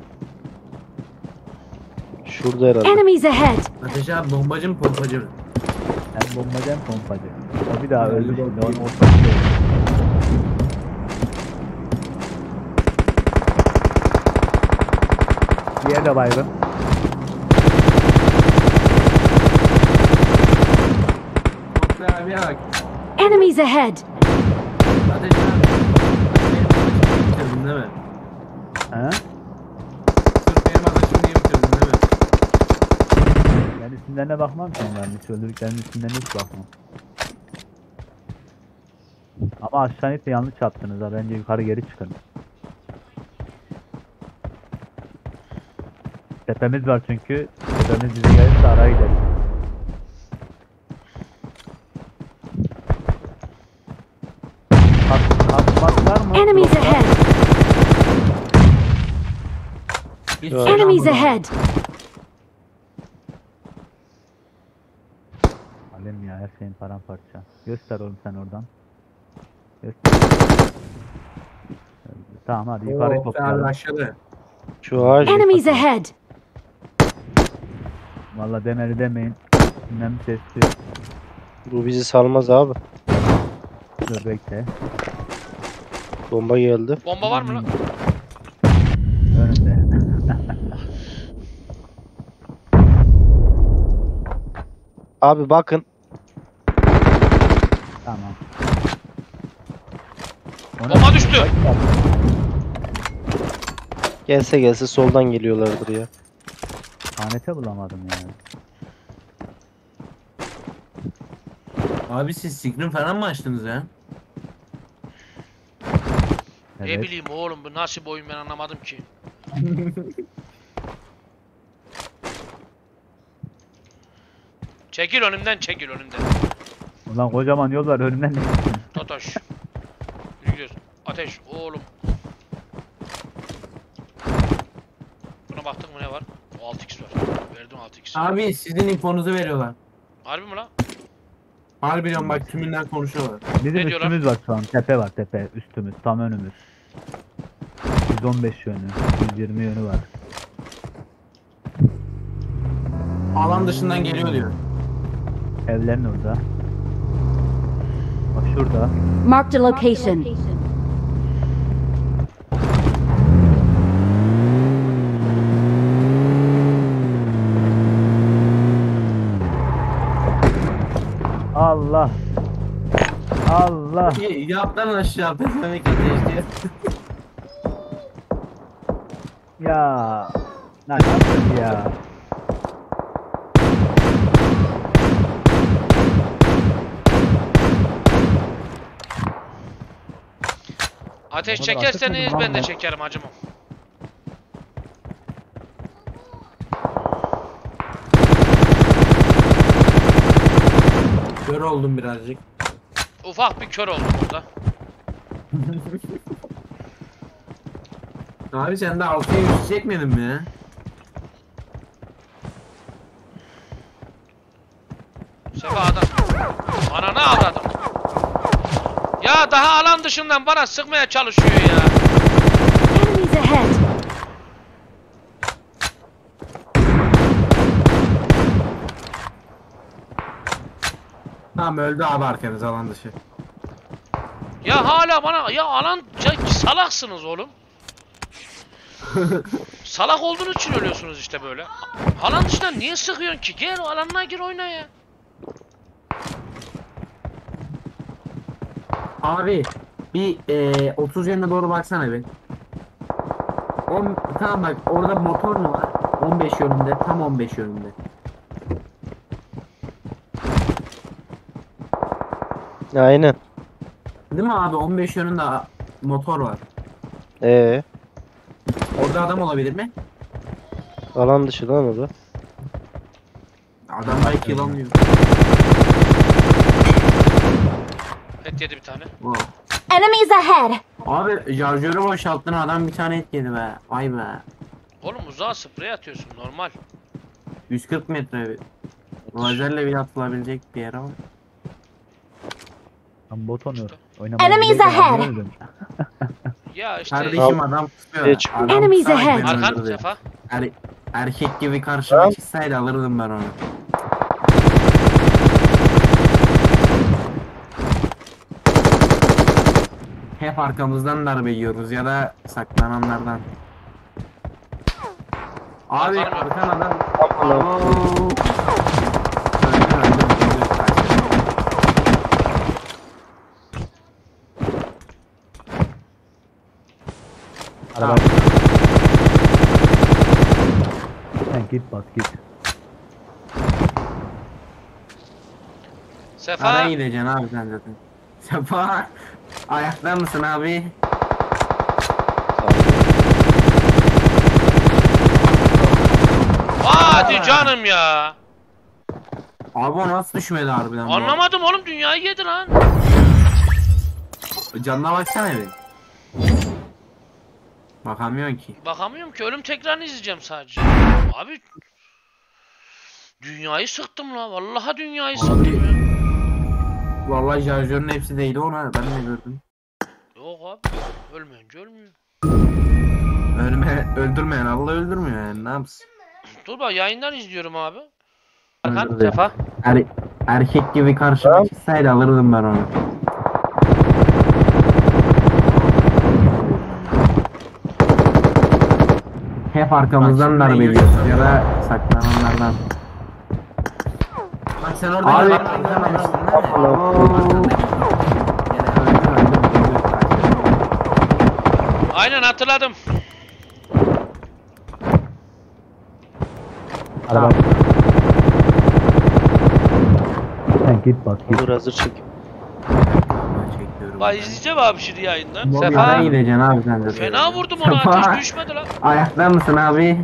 Şurada herhalde. Enemies ahead! Ateş abi bombacı mı pompacı mı? Hem bombacı hem pompacı. O bir daha Öyle öldü şimdi. bakayım. Onun ortası öldü. Diğer de baygın. Çok be abi ya. Enemies ahead! Ateş abi. Benim ateşimi bitirdin değil mi? He? Sırf benim ateşimi niye bitirdin değil mi? Ben isimlerine bakmam ki onların. Hiç öldürdüklerinin isimlerine hiç bakmam. Ama aşağı inip de yanlış yaptınız ha. Bence yukarı geri çıkın. Tepemiz var çünkü. Tepemiz bize gelirse araya gideriz. Bak, bak, bak, var mı? Enemies Dropta. ahead! Hiç Yok. şey Enemies kalmadı. ahead! Alim ya her şeyin paramparça. Göster oğlum sen oradan. Göster. Tamam hadi yukarıyı Oo, sen toplayalım. başladı. Şu ağaç. Enemies ahead! Valla demeli demeyin. Nem sesli. Bu bizi salmaz abi. Dur bekle. Bomba geldi. Bomba var mı lan? Önünde. Abi bakın. Tamam. Ona- Bomba düştü. Gelse gelse soldan geliyorlardır ya. Tanete bulamadım yani. Abi siz screen falan mı açtınız ya? Ne Evet. bileyim oğlum bu nasıl bir oyun ben anlamadım ki. Çekil önümden çekil önümden. Ulan kocaman yol var önümden ne? Totoş. Yürü gidiyoruz. Ateş oğlum. Buna baktık mı ne var? O altı x var. Verdim altı x. Abi sizin infonuzu veriyorlar. Harbi mi lan? Harbiden bak tümünden konuşuyorlar. Bizim Ne diyorlar? üstümüz var şu an. Tepe var tepe. Üstümüz. Tam önümüz. yüz on beş yönü. yüz yirmi yönü var. Alan dışından geliyor diyor. Evlerin orada. Bak şurada. Marked a location. Allah. Allah. Yaptan aşağı pezevenk ateşti. Ya. Lan yaptın ya. Ateş Bana çekerseniz baktık mı ben de lan? çekerim acımam. Kör oldum birazcık. Ufak bir kör oldum burada. Abi sen de altıya yüz çekmedin mi ya? Sefa adam. Ananı avradım. Ya daha alan dışından bana sıkmaya çalışıyor ya. Enemies ahead! Tamam öldü abi arkanız alan dışı. Ya hala bana ya alan ya salaksınız oğlum. Salak olduğunuz için ölüyorsunuz işte böyle. Alan dışından niye sıkıyorsun ki? Gel alanına gir oyna ya. Abi bir e, otuz yönüne doğru baksana bir. On, tamam bak orada motor mu var? on beş yönünde, tam on beş yönünde. Aynen. Değil mi abi? on beş yönünde a- motor var. Ee, Orada adam olabilir mi? alan dışı lan o da. Adam belki yılanlıyor. Et yedi bir tane. Wow. Enemies ahead! Abi şarjörü boşalttın adam bir tane et yedi be. Vay be. Oğlum uzağa sprey atıyorsun normal. yüz kırk metre. Lazerle bile atılabilecek bir yer ama. Lan bot oynuyor. Enemies ahead. Ya işte Kardeşim adam tutuyor. Geç. Adam Enemies tutarsak ahead. beni arkan öldürdü. Sefa. Er, erkek gibi karşıma Tamam. çıksaydı alırdım ben onu. Hep arkamızdan darbe yiyoruz ya da saklananlardan. Abi Arkanı mı? arkan adam. Tamam. Abo. Öldü, öldü, öldü. Araba. Tamam. Sen git bas git. Sefa. Araya gideceksin abi sen zaten. Sefa. Ayakta mısın abi? Hadi canım ya. Abi o nasıl düşmedi harbiden bu? Anlamadım oğlum dünyayı yedi lan. Canına baksana bir. Bakamıyorsun ki. Bakamıyorum ki, ölüm tekrarını izleyeceğim sadece. Abi dünyayı sıktım la. Vallahi dünyayı sıktım Abi. ya. Vallahi şarjörün hepsi değdi ona. Ben de gördüm. Yok abi. Ölmeyince ölmüyor. Ölme, öldürmeyen Allah öldürmüyor yani. Ne yapsın? Dur bak, yayından izliyorum abi. Arkan Öldürdü. Sefa. Er, erkek gibi karşıma çıksaydı alırdım ben onu. Hep arkamızdan darbe yiyoruz ya da saklananlardan. Bak sen orada Abi- yalan anlamamışsın değil mi? Aynen hatırladım. Araba. Sen git bak git. Dur hazır çek. Bak izleyeceğim abi şimdi yayından. Sefa. Sefa. Gideceksin abi sen de. Fena vurdum ona, Sefa. ateş düşmedi lan. Ayakta mısın abi?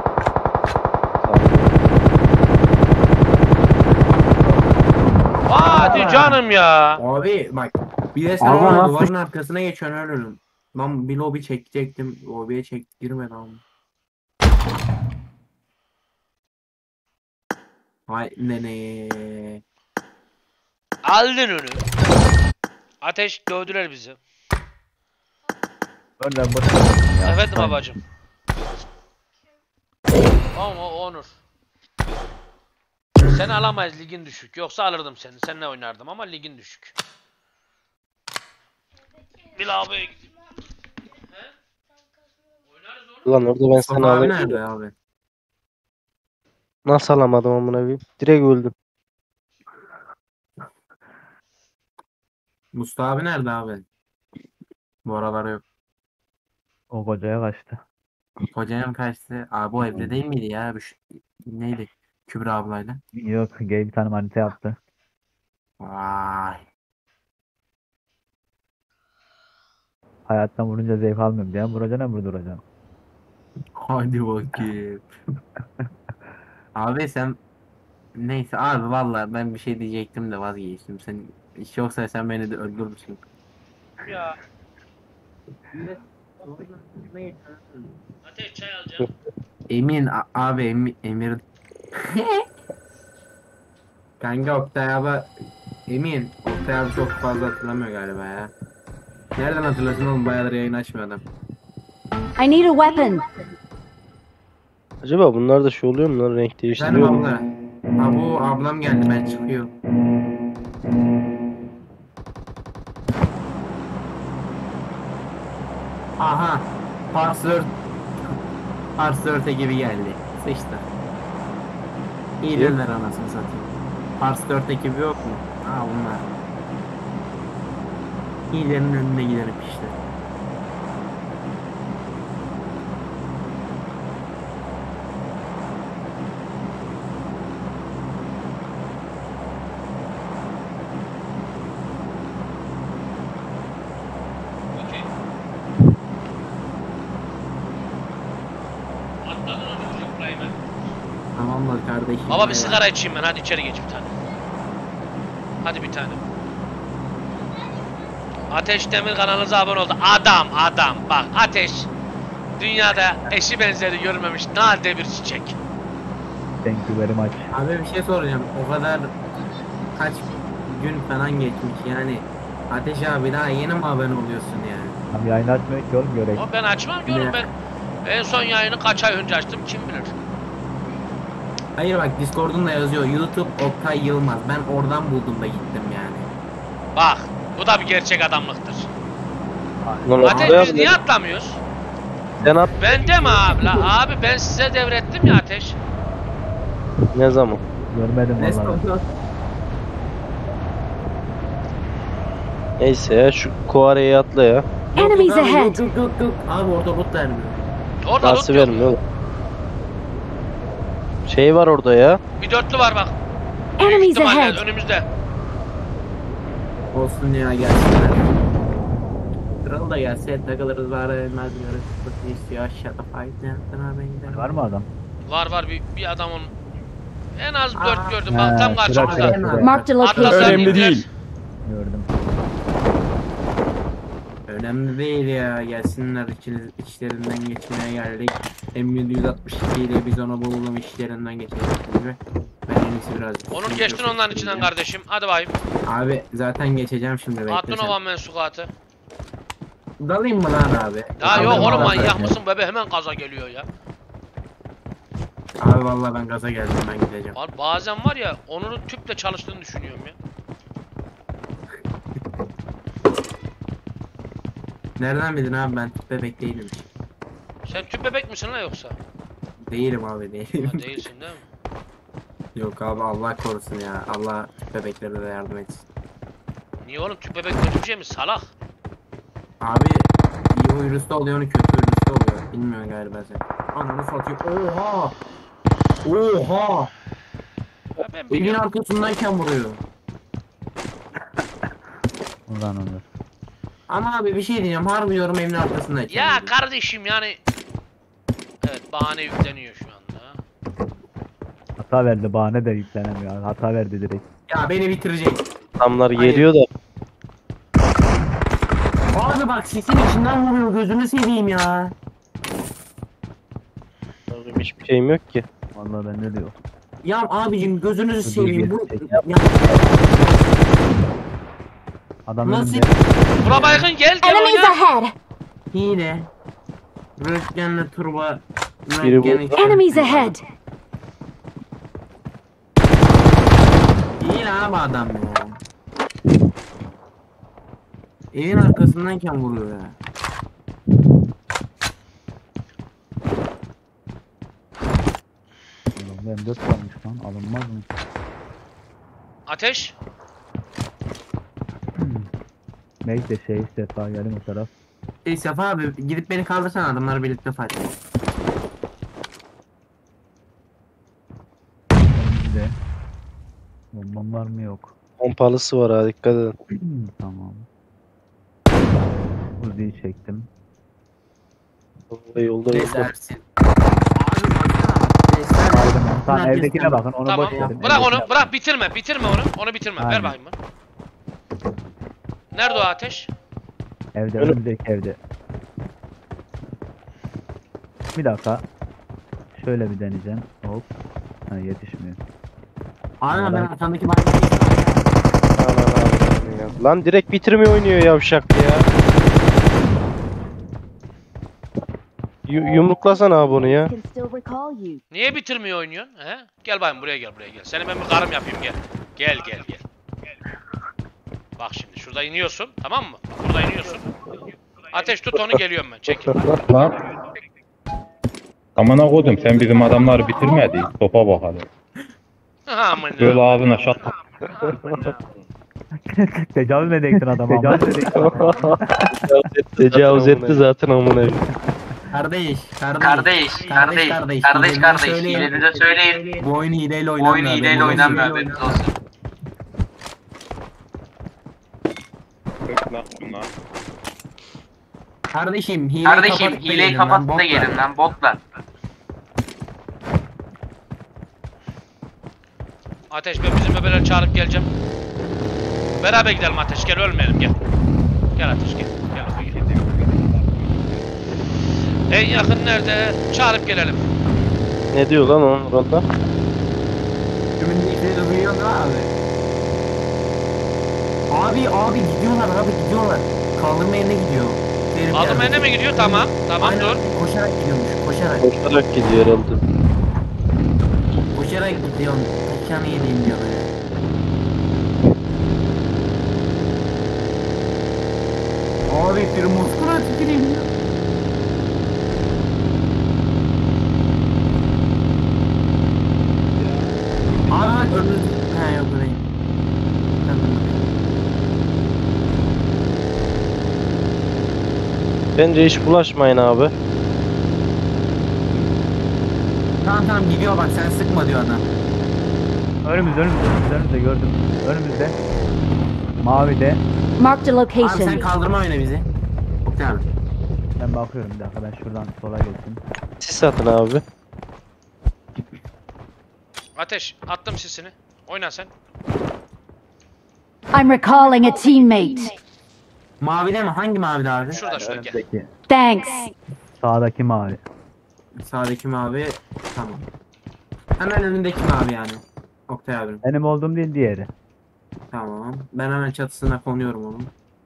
Hadi canım ya. Abi bak. Bir de sen Ama orada nasıl- duvarın arkasına geçiyorsun öyle ölüm. Ben bir lobi çekecektim. Lobiye çek girmedi ama. Ay nene. Aldın onu. Ateş dövdüler bizi. Önden bakıyorum ya. Efendim babacım. Ama Onur. Seni alamayız, ligin düşük. Yoksa alırdım seni. Seninle oynardım ama ligin düşük. Bir lavaboya gideyim. He? Oynarız oğlum. Lan orada ben seni Mustafa abi alayım. nerede abi? Nasıl alamadım amına koyayım? Direkt öldüm. Mustafa abi nerede abi? Bu aralar yok. O kocaya kaçtı. Kocanın kaçtı. Abi o evde değil miydi ya? Bir şey- Neydi? Kübra ablayla. Yok, gay bir tane manita yaptı. Vay. Hayattan vurunca zevk almıyorum diyen vuracaksın hem vurduracaksın. Hadi bakayım. Abi sen neyse abi valla ben bir şey diyecektim de vazgeçtim. Sen iş yoksa sen beni de öldürürsün. Ya. Ateş çay alacağım. Emin a- abi Emi- Emir. Kanka Oktay abi Emin. Oktay abi çok fazla hatırlamıyor galiba ya. Nereden hatırlasın oğlum, bayağıdır yayın açmıyor adam. I need a weapon. Acaba bunlar da şey oluyor mu lan, renk Efendim değiştiriyor mu? abla. Ha bu ablam geldi, ben çıkıyorum. Aha. Password. Password gibi geldi. Sıçtı. İyi derler anasını satayım. Password ekibi yok mu? Ha bunlar. İyilerin önüne gidelim işte. Okey. Atladın onu zıplayayım ben. Tamamdır kardeşim. Baba bir Eyvallah. sigara içeyim ben. Hadi içeri geç bir tane. Hadi bir tane. Ateş Demir kanalınıza abone oldu. Adam adam bak Ateş. Dünyada eşi benzeri görmemiş nade bir çiçek. Thank you very much. Abi bir şey soracağım. O kadar kaç gün falan geçmiş yani. Ateş abi daha yeni mi abone oluyorsun yani? Tam yayın açmıyor ki oğlum, görek. Ama ben açmam ki oğlum, ben en son yayını kaç ay önce açtım kim bilir. Hayır bak Discord'un da yazıyor. YouTube Oktay Yılmaz. Ben oradan buldum da gittim yani. Bak bu da bir gerçek adamlıktır. Lan Ateş oraya biz niye atlamıyoruz? sen at Ben de mi abi la? Abi ben size devrettim ya Ateş. ne zaman? Görmedim Neyse vallahi. Neyse ya, şu Kuare'ye atla ya. Enemies abi, ahead. Yok yok yok yok. Abi orada bot vermiyor. Orada loot Nasıl yok. vermiyor oğlum? Şey var orada ya. Bir dörtlü var bak. Büyük Enemies ihtimalle ahead. önümüzde. Olsun ya, gelsinler. Kral da gelse takılırız bari, elmez yarış tutmasını istiyor aşağıda fight ne yaptın abi? Var mı adam? Var var bir, bir adamın en az Aa. dört gördüm. He, Bak tam şurada, karşımızda. şurada. Marked a Atlaslar location. Önemli indiler. değil. Gördüm. Önemli değil ya. Gelsinler içiniz, içlerinden geçmeye geldik. M yedi altmış iki ile biz onu bulalım içlerinden geçeceğiz gibi. Ben en iyisi biraz... Onur geçtin onların içinden kardeşim. Hadi bayım. Abi zaten geçeceğim şimdi bekle Attın sen. ovan mensukatı. Dalayım mı lan abi? Ya yok Dalayım oğlum mı? manyak mısın bebe hemen gaza geliyor ya. Abi vallahi ben gaza geldim, ben gideceğim. Abi bazen var ya Onur'un tüple çalıştığını düşünüyorum ya. Nereden bildin abi, ben tüp bebek değilim. Sen tüp bebek misin lan yoksa? Değilim abi, değilim. Ha, değilsin değil mi? Yok abi, Allah korusun ya. Allah tüp bebeklere de yardım etsin. Niye oğlum tüp bebek kötü bir şey mi salak? Abi iyi huylusu oluyor, onu kötü huylusu oluyor. Bilmiyorum galiba sen. Ananı satıyor. Oha! Oha! Ya ben Evin biliyorum. arkasındayken vuruyor. Ulan Onur. Ama abi bir şey diyeceğim. Harbi diyorum, evin arkasındayken Ya vuruyor. kardeşim yani. Evet bahane yükleniyor şu anda. Hata verdi, bahane de yüklenemiyor. Hata verdi direkt. Ya beni bitirecek. Adamlar Hayır. geliyor da. Abi bak sesin içinden vuruyor, gözünü seveyim ya. Benim hiçbir şeyim yok ki. Vallahi bende de yok. Ya abicim gözünüzü Dur, seveyim. Bu bir- ya, Adam nasıl önümde. Bura baygın gel gel Enemies oyna. ahead! hile? Röntgenle turba. Biri röntgen bu- içi- Enemies ahead! Hile abi adam ya. Evin arkasındayken vuruyor ya. Ben dört kalmış lan. Alınmaz mı? Ateş. Neyse şey sefa gelin o taraf. Ey Sefa abi, gidip beni kaldırsana, adamları birlikte fight. Önümüzde. Bombam var mı yok. Pompalısı var ha, dikkat edin. Tamam. Uzi'yi çektim. Yolda yolda Neyse yolda. Ersin. Abi baksana bak. Neyse. Tamam Herkes evdekine tamam. bakın onu Tamam. boş verin. Bırak Evdekine onu bırak bitirme bitirme onu. Onu bitirme. Ver Aynen. bakayım bana. Nerede o ateş? Evde Önüm- önümüzdeki evde. Bir dakika. Şöyle bir deneyeceğim. Hop. Ha yetişmiyor. Aynen, ben arkandaki bak. Lan, lan direkt bitirme oynuyor yavşak ya. Yu- yumruklasana abi onu ya. Can still recall you. Niye bitirmiyor oynuyorsun? He? Gel bayım buraya gel buraya gel. Seni ben bir karım yapayım gel. Gel gel gel. Bak şimdi şurada iniyorsun tamam mı? Bak, burada iniyorsun. Ateş tut onu geliyorum ben çekil. Lan. Amına koydum, sen bizim adamları bitirmedi. Topa bak hadi. Aman Böyle ağzına şat. Tecavüz edeceksin adamı. Tecavüz edeceksin. Tecavüz etti zaten amına. Kardeş, kardeş, Kardeş, kardeş, kardeş, kardeş, hilenize söyleyin. Bu oyunu hileyle Bu oynanmıyor. oyun hileyle haberiniz oynanmıyor olsun. haberiniz olsun. Kardeşim hileyi Kardeşim kapat da hileyi gelin lan, kapat da botlar. gelin lan botlar. Ateş ben bizim bebeleri çağırıp geleceğim. Beraber gidelim Ateş gel ölmeyelim gel. Gel Ateş gel. Gel gel. En yakın nerede? Çağırıp gelelim. Ne diyor lan onun orada? Kimin işleri duyuyor da abi. Abi abi gidiyorlar abi gidiyorlar. Kaldırma yerine gidiyor. Benim Adım yerde. ene mi gidiyor? Tamam. Tamam Aynen, dur. Koşarak gidiyormuş, koşarak. Koşarak gidiyor herhalde. Koşarak gidiyorum. Kaçanı yediğim diyor böyle. Abi bir muskula tüküreyim ya. Abi bak önünüz... Ha yok burayı. Bence hiç bulaşmayın abi. Tamam tamam gidiyor bak, sen sıkma diyor adam. Önümüzde önümüzde önümüzde önümüzde gördüm. Önümüzde. Mavide. Marked a Abi sen location. kaldırma oyna bizi. Oktay abi. Ben bakıyorum bir dakika ben şuradan sola geçeyim. Siz atın abi. Ateş attım sesini. Oyna sen. I'm recalling a teammate. Mavide mi? Hangi mavide abi? Şurada şurada gel. Önümdeki. Thanks. Sağdaki mavi. Sağdaki mavi. Tamam. Hemen önündeki mavi yani. Oktay abim. Benim olduğum değil diğeri. Tamam. Ben hemen çatısına konuyorum onun.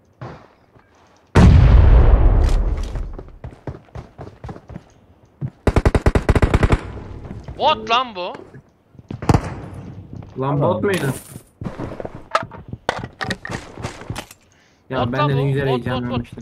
Bot lan bu. Lan bot muydu? Ya Bot ben lan de bu, ne güzel bot, bot, bot. heyecanlanmıştım.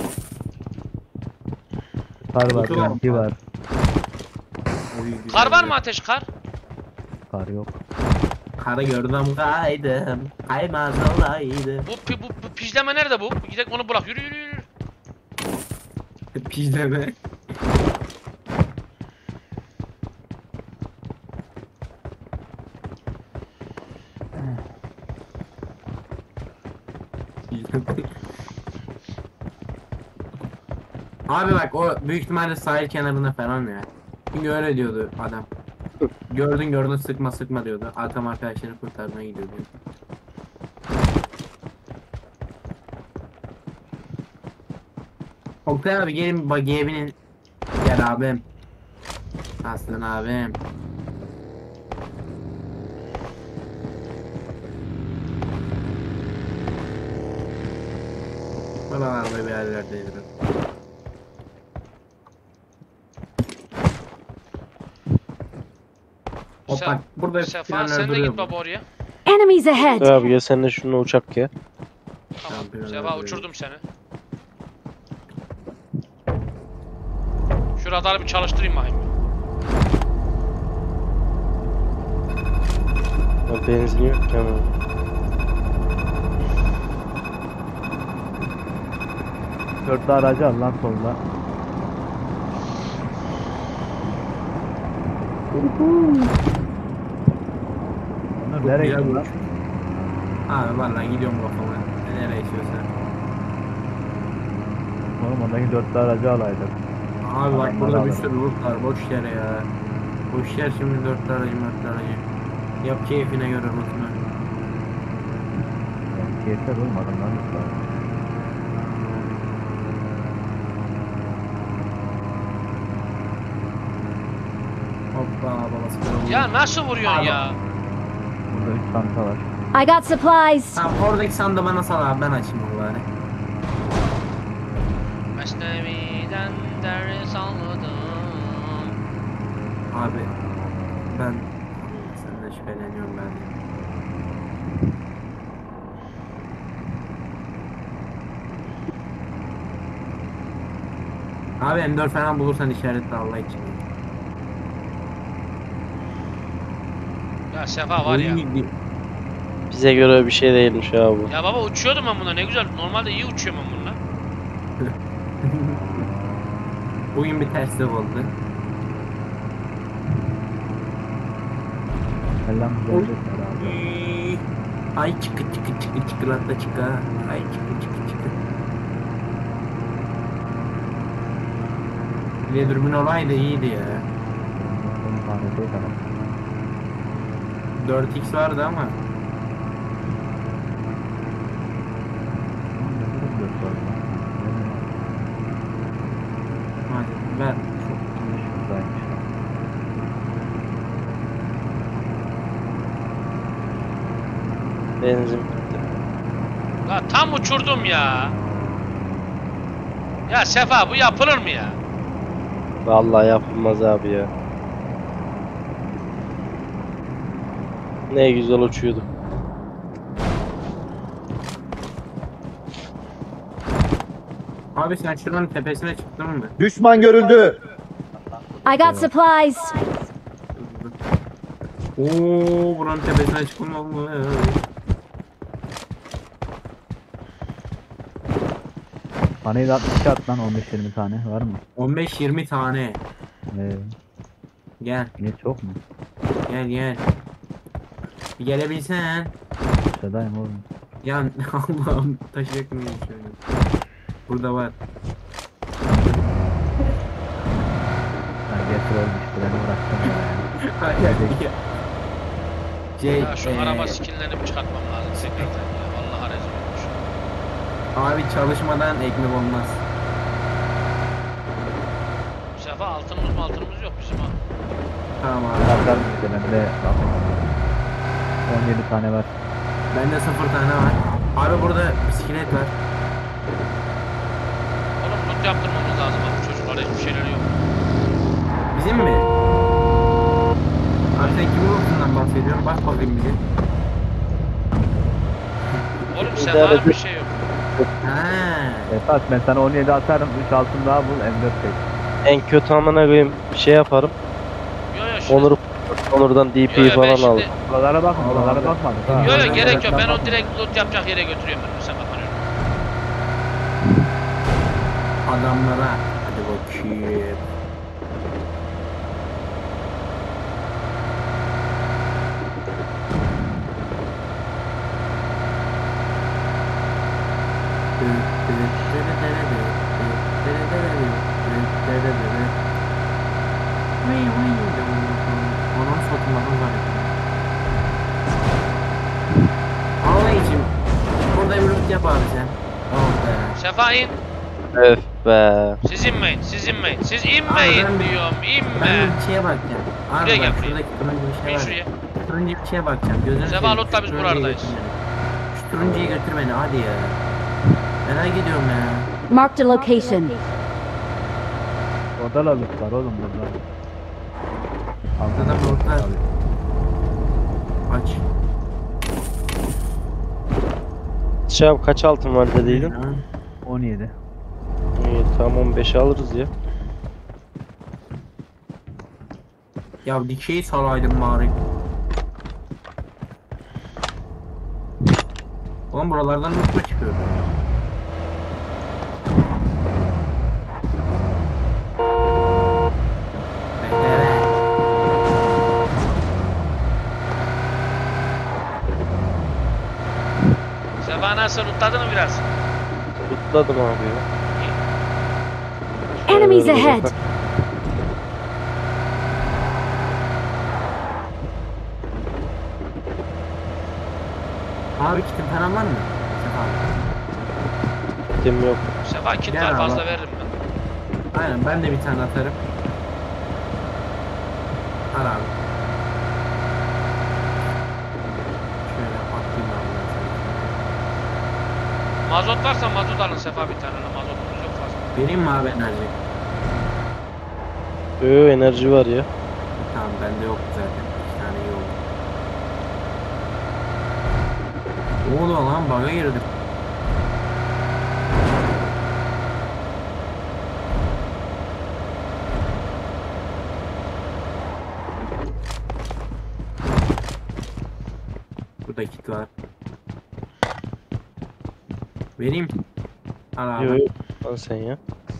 Kar var, Kutu var. rengi var. Oy, güzel Kar var güzel. mı Ateş, kar? Kar yok. Karı gördüm kaydım. Kaymaz olaydı. Bu, pi- bu, bu pijleme nerede bu? Gidelim onu bırak. Yürü yürü yürü. Pijleme. Abi bak o büyük ihtimalle sahil kenarında falan ya. Çünkü öyle diyordu adam. Gördün gördün sıkma sıkma diyordu. Arkam arkadaşları kurtarmaya gidiyordu. Oktay abi gelin bagiye binin. Gel abim. Aslan abim. Buralarda bir yerlerdeyiz. Hop Sen- bak burada Sefa planlar sen de duruyor git bu. baba oraya. Enemies ahead. Abi gel sen de şunu uçak ya. Tamam. Tamam, biraz Sefa daha uçurdum seni. Şu radarı bir çalıştırayım bakayım. Ya benzin yok ki ama. Dörtlü aracı al lan solda. Bunlar Çok nereye güzel gidiyor bu. lan? Abi vallahi gidiyorum kafama. Ne nereye istiyorsan. Oğlum oradaki dörtlü aracı alaydık. Abi bak Adamlar burada bir alır. sürü loot var. Boş yere ya. Boş yer şimdi dört aracı dört aracı. Yap keyfine göre lootunu. Yeter oğlum adamlar mutlu. Hoppa babası kırıldı. Ya nasıl vuruyorsun Abi. ya? Burada üç çanta var. I got supplies. Tamam oradaki sandığı bana sal abi ben açayım onu bari. Mesnevi'den ders aldım. Abi ben senden şüpheleniyorum ben. Abi M dört falan bulursan işaretle Allah için. Ya Sefa var ya. Oy, Bize göre bir şey değilmiş ya bu. Ya baba uçuyordum ben buna ne güzel. Normalde iyi uçuyorum ben bununla. Bugün bir terslik oldu. Selam Oy. güzellik herhalde. Ay çıkı çıkı çıkı çikolata çıkı. Ay çıkı çıkı çıkı. Bir de dürbün olaydı iyiydi ya. Son tanesi tamam. dört x vardı ama. Hadi ver. Şuradaymış. Benzin bitti. Ya tam uçurdum ya. Ya Sefa bu yapılır mı ya? Vallahi yapılmaz abi ya. Ne güzel uçuyordu. Abi sen şuranın tepesine çıktın mı? Düşman görüldü. I got supplies. Oo, buranın tepesine çıkılma mı? Bana da altmış at lan on beş yirmi tane var mı? on beş yirmi tane. Ee, Gel, niye çok mu? gel, gel. Bir gelebilsen. Aşağıdayım oğlum. Ya Allah'ım taşıyacak mıyım şöyle? Burada var. Ha getir oğlum işte beni bıraktım ya. Hayır, ya. Şey, Ya şu eee, araba skinlerini bir çıkartmam lazım tekrardan ya. Vallahi rezil olmuş. Abi çalışmadan ekmek olmaz. Sefa altınımız mı altınımız yok bizim ha. Tamam abi. Atar mıydı bende? on yedi tane var. Bende sıfır tane var. Abi burada bisiklet var. Oğlum loot yaptırmamız lazım abi. Çocuklarda hiçbir şeyleri yok. Bizim mi? Abi sen kimin lootundan bahsediyorsun? Bak bakayım bize. Oğlum İdare Sefa'nın bir et. şey yok. Ha. Esas ben sana on yedi atarım. üç altın daha bul. M dört tek. En kötü amına koyayım bir şey yaparım. Yo yo şimdi. Onur Onur'dan D Yo P'yi yo ben falan al. şimdi. Buralara bakma. Buralara bakmadık ha. Yo yo Ben- gerek yok. Ben Ben- o direkt loot yapacak yere götürüyorum ben. Sen kapanıyorum. Adamlara. Hadi bakayım. Onun satılmadan zannettim. Allah için burada bir loot yap abi sen. Oh be. Sefa in. Öf be. Siz inmeyin. Siz inmeyin. Siz inmeyin ben- diyorum. İnme. Ben bir şeye bakacağım. Abi Buraya gel, bak buraya. şuradaki turuncu bir şey İn var. şuraya. Turuncu bir şeye bakacağım. Gözünü Sefa seveyim. lootla biz Şu turuncuyu buralardayız. götür beni. Şu turuncuyu götür beni hadi ya. Merak ediyorum ya. Marked a location. Orada da loot var oğlum burada. Altta da lootlar. Aç. Şey yap, kaç altın var dediydin? Ha. on yedi. İyi tamam on beşe alırız ya. Ya dikeyi salaydım bari. Oğlum buralardan loot mu çıkıyor? Bekle. Sefa nasıl lootladın mı biraz? Tutladım abi ya. Enemies Ee, ahead. bak- Abi kitin falan var mı? Sefa abi. Kim yok. Sefa kit Gel var abi. fazla veririm ben. Aynen ben de bir tane atarım. Al abi. Şöyle atayım abi ben sana. Mazot varsa mazot alın Sefa bir tane. Mazotumuz yok fazla. Vereyim mi abi enerji? Yoo enerji var ya. Tamam bende yok zaten. İki tane iyi oldu. Ne oluyor lan? Bug'a girdim. Burada kit var. Vereyim. Al abi. Yoo yoo. Lan sen ya.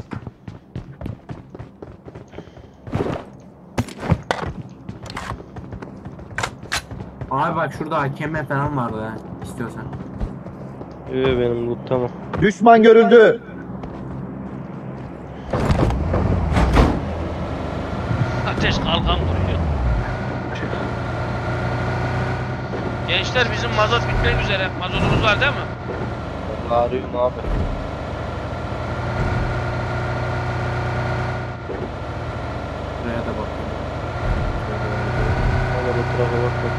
Abi bak şurada A K M falan vardı ha. İstiyorsan. Yoo benim loot tamam. Düşman görüldü. Ateş kalkan vuruyor. Gençler bizim mazot bitmek üzere. Mazotumuz var değil mi? Vallahi arıyorum abi. Buraya da bakayım. Ama bu tarafa bak bak.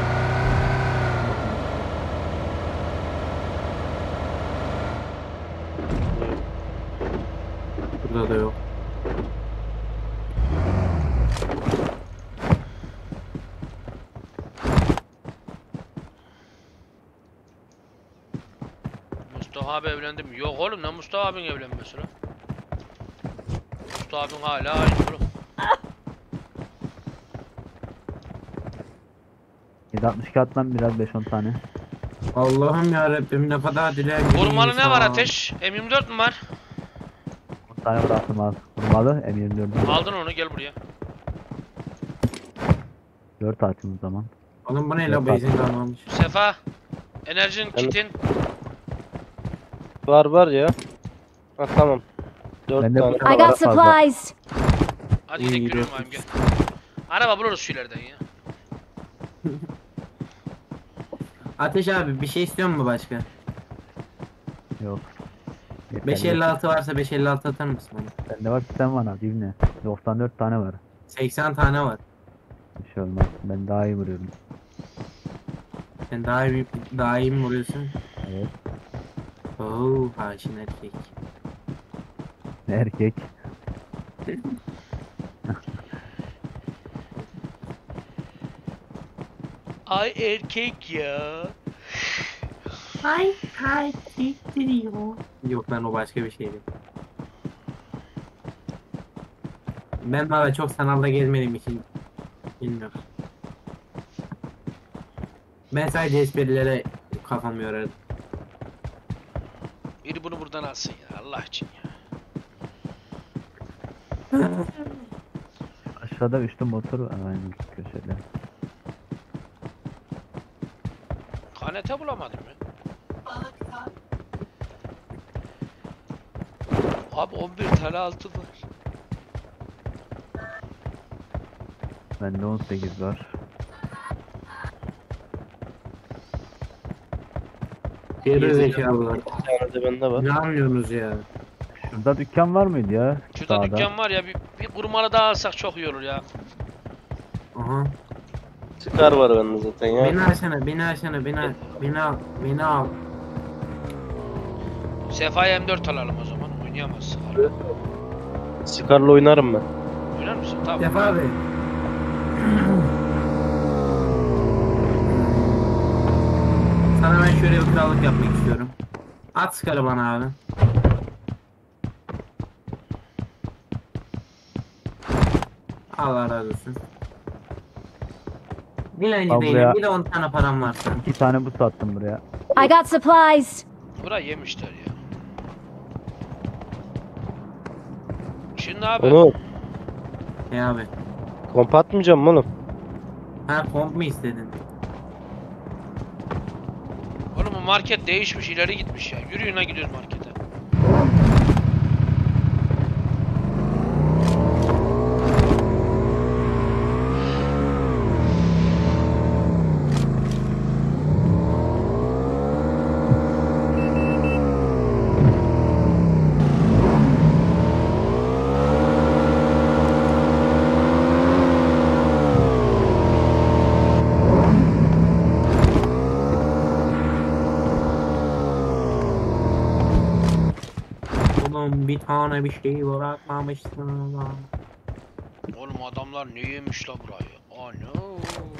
Burada da yok. Mustafa abi evlendi mi? Yok oğlum ne Mustafa abin evlenmesi lan? Mustafa abin hala aynı oğlum. yedi altmış iki atlan biraz beş on tane. Allah'ım ya Rabbim ne kadar dilerim. Korumalı ne var Ateş? M yirmi dört mü var? on tane bıraktım az. Kurmalı M yirmi dört. Aldın onu gel buraya. dört atımız zaman. Oğlum bu ne la Yok, benzin kalmamış. Sefa. Enerjin kitin. Var var ya. Ha tamam. Dört Ben de tane. bu- I Fazla. got supplies. Hadi gidelim İyi, yürüyorum dört abim gel. Araba buluruz şu ileriden ya. Ateş abi bir şey istiyor mu başka? Yok. beş elli altı varsa beş elli altı atar mısın bana? Bende var, sen var abi İbni. doksan dört tane var. seksen tane var. Bir şey olmaz. Ben daha iyi vuruyorum. Sen daha iyi, daha iyi mi vuruyorsun? Evet. Oo, haşin erkek. Erkek. Ay erkek ya. Ay ay titriyor. Yok lan, o başka bir şeydi. Ben valla çok sanalda gezmediğim için bilmiyorum. Ben sadece esprilere kafam yorarım. Biri bunu buradan alsın ya Allah için ya. Aşağıda üçlü motor var. Aynen köşede. Kanete bulamadım ya. Abi on bir tane altın var. Bende on sekiz var. Geri zekalılar. Bir tane de bende var. Ne yapıyorsunuz ya? Şurada dükkan var mıydı ya? Şurada Sağda. dükkan var ya, bir, bir kurmalı daha alsak çok iyi olur ya. Aha. Çıkar var bende zaten ya. Beni açsana, beni açsana, beni al, beni al, beni al. Sefa'ya M dört alalım o zaman. Oynayamazsın. Scar'la oynarım ben. Oynar mısın? Tamam. Sefa abi. Sana ben şöyle bir krallık yapmak istiyorum. At Scar'ı bana abi. Allah razı olsun. Dilenci Al değilim. buraya. Bir de on tane param varsa. İki tane bu sattım buraya. I got supplies. Burayı yemişler ya. Şimdi abi. Onu Ne abi? komp atmayacağım mı oğlum? Ha, komp mu istedin? Oğlum bu market değişmiş, ileri gitmiş ya. Yürüyün ha, gidiyoruz markete. Oğlum bir tane bir şey bırakmamışsın lan. Oğlum adamlar ne yemiş la burayı? Ano.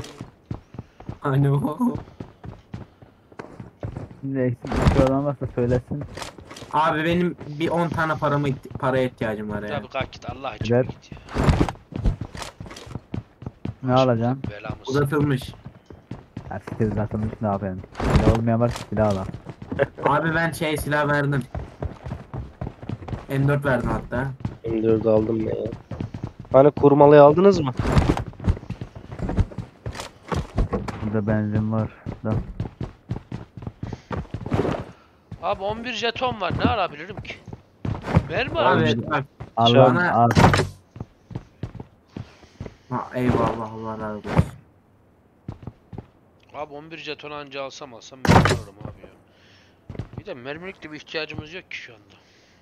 Ano. Şimdi eksik bir adam varsa söylesin. Abi benim bir on tane paramı paraya ihtiyacım var ya. Tabii kalk git Allah için Gider. git ya. Ne alacaksın? Belamız. Uzatılmış. Her size zaten ne yapayım? Silah olmayan varsa silah al. Abi ben şey silah verdim. M dört verdim hatta. M dördü aldım ben ya. Hani kurmalıyı aldınız mı? Burada benzin var. Da. Abi on bir jeton var, ne alabilirim ki? Mermi Abi abi. bak. Al Şu lan ana- al. Ha, eyvallah, Allah razı olsun. Abi on bir jeton anca alsam alsam mermi alırım abi ya. Bir de mermilik de bir ihtiyacımız yok ki şu anda.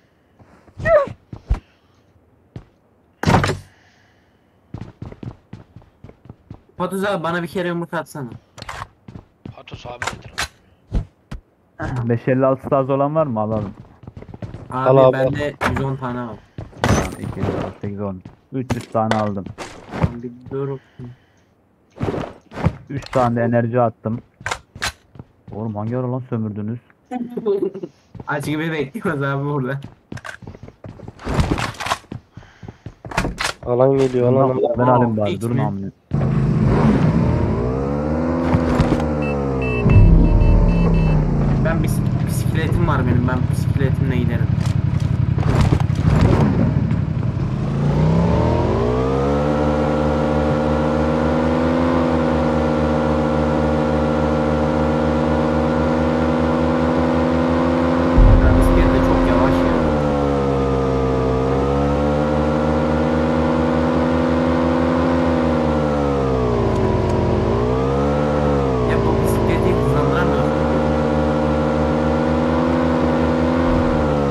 Patuz abi bana bir kere yumruk atsana. Patos abi nedir? beş elli altı az olan var mı? Alalım. Abi Al abi. bende yüz on tane var. Tamam iki yüz altı sekiz on. üç yüz tane aldım. Tamam, bir dur. üç tane de enerji attım. Oğlum hangi ara lan sömürdünüz? Aç gibi bekliyoruz abi burada. Alan geliyor alan. Ben alayım bari hiç durun mi? amına. Ben bis- bisikletim var benim. Ben bisikletimle giderim. Ben bisiklet de çok yavaş ya. Ya bu bisikleti hızlandıramıyor.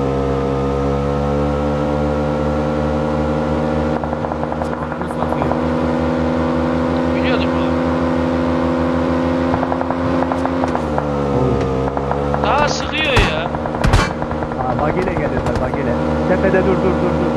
Ha bagile geliyorlar bagile. Tepede dur dur dur dur.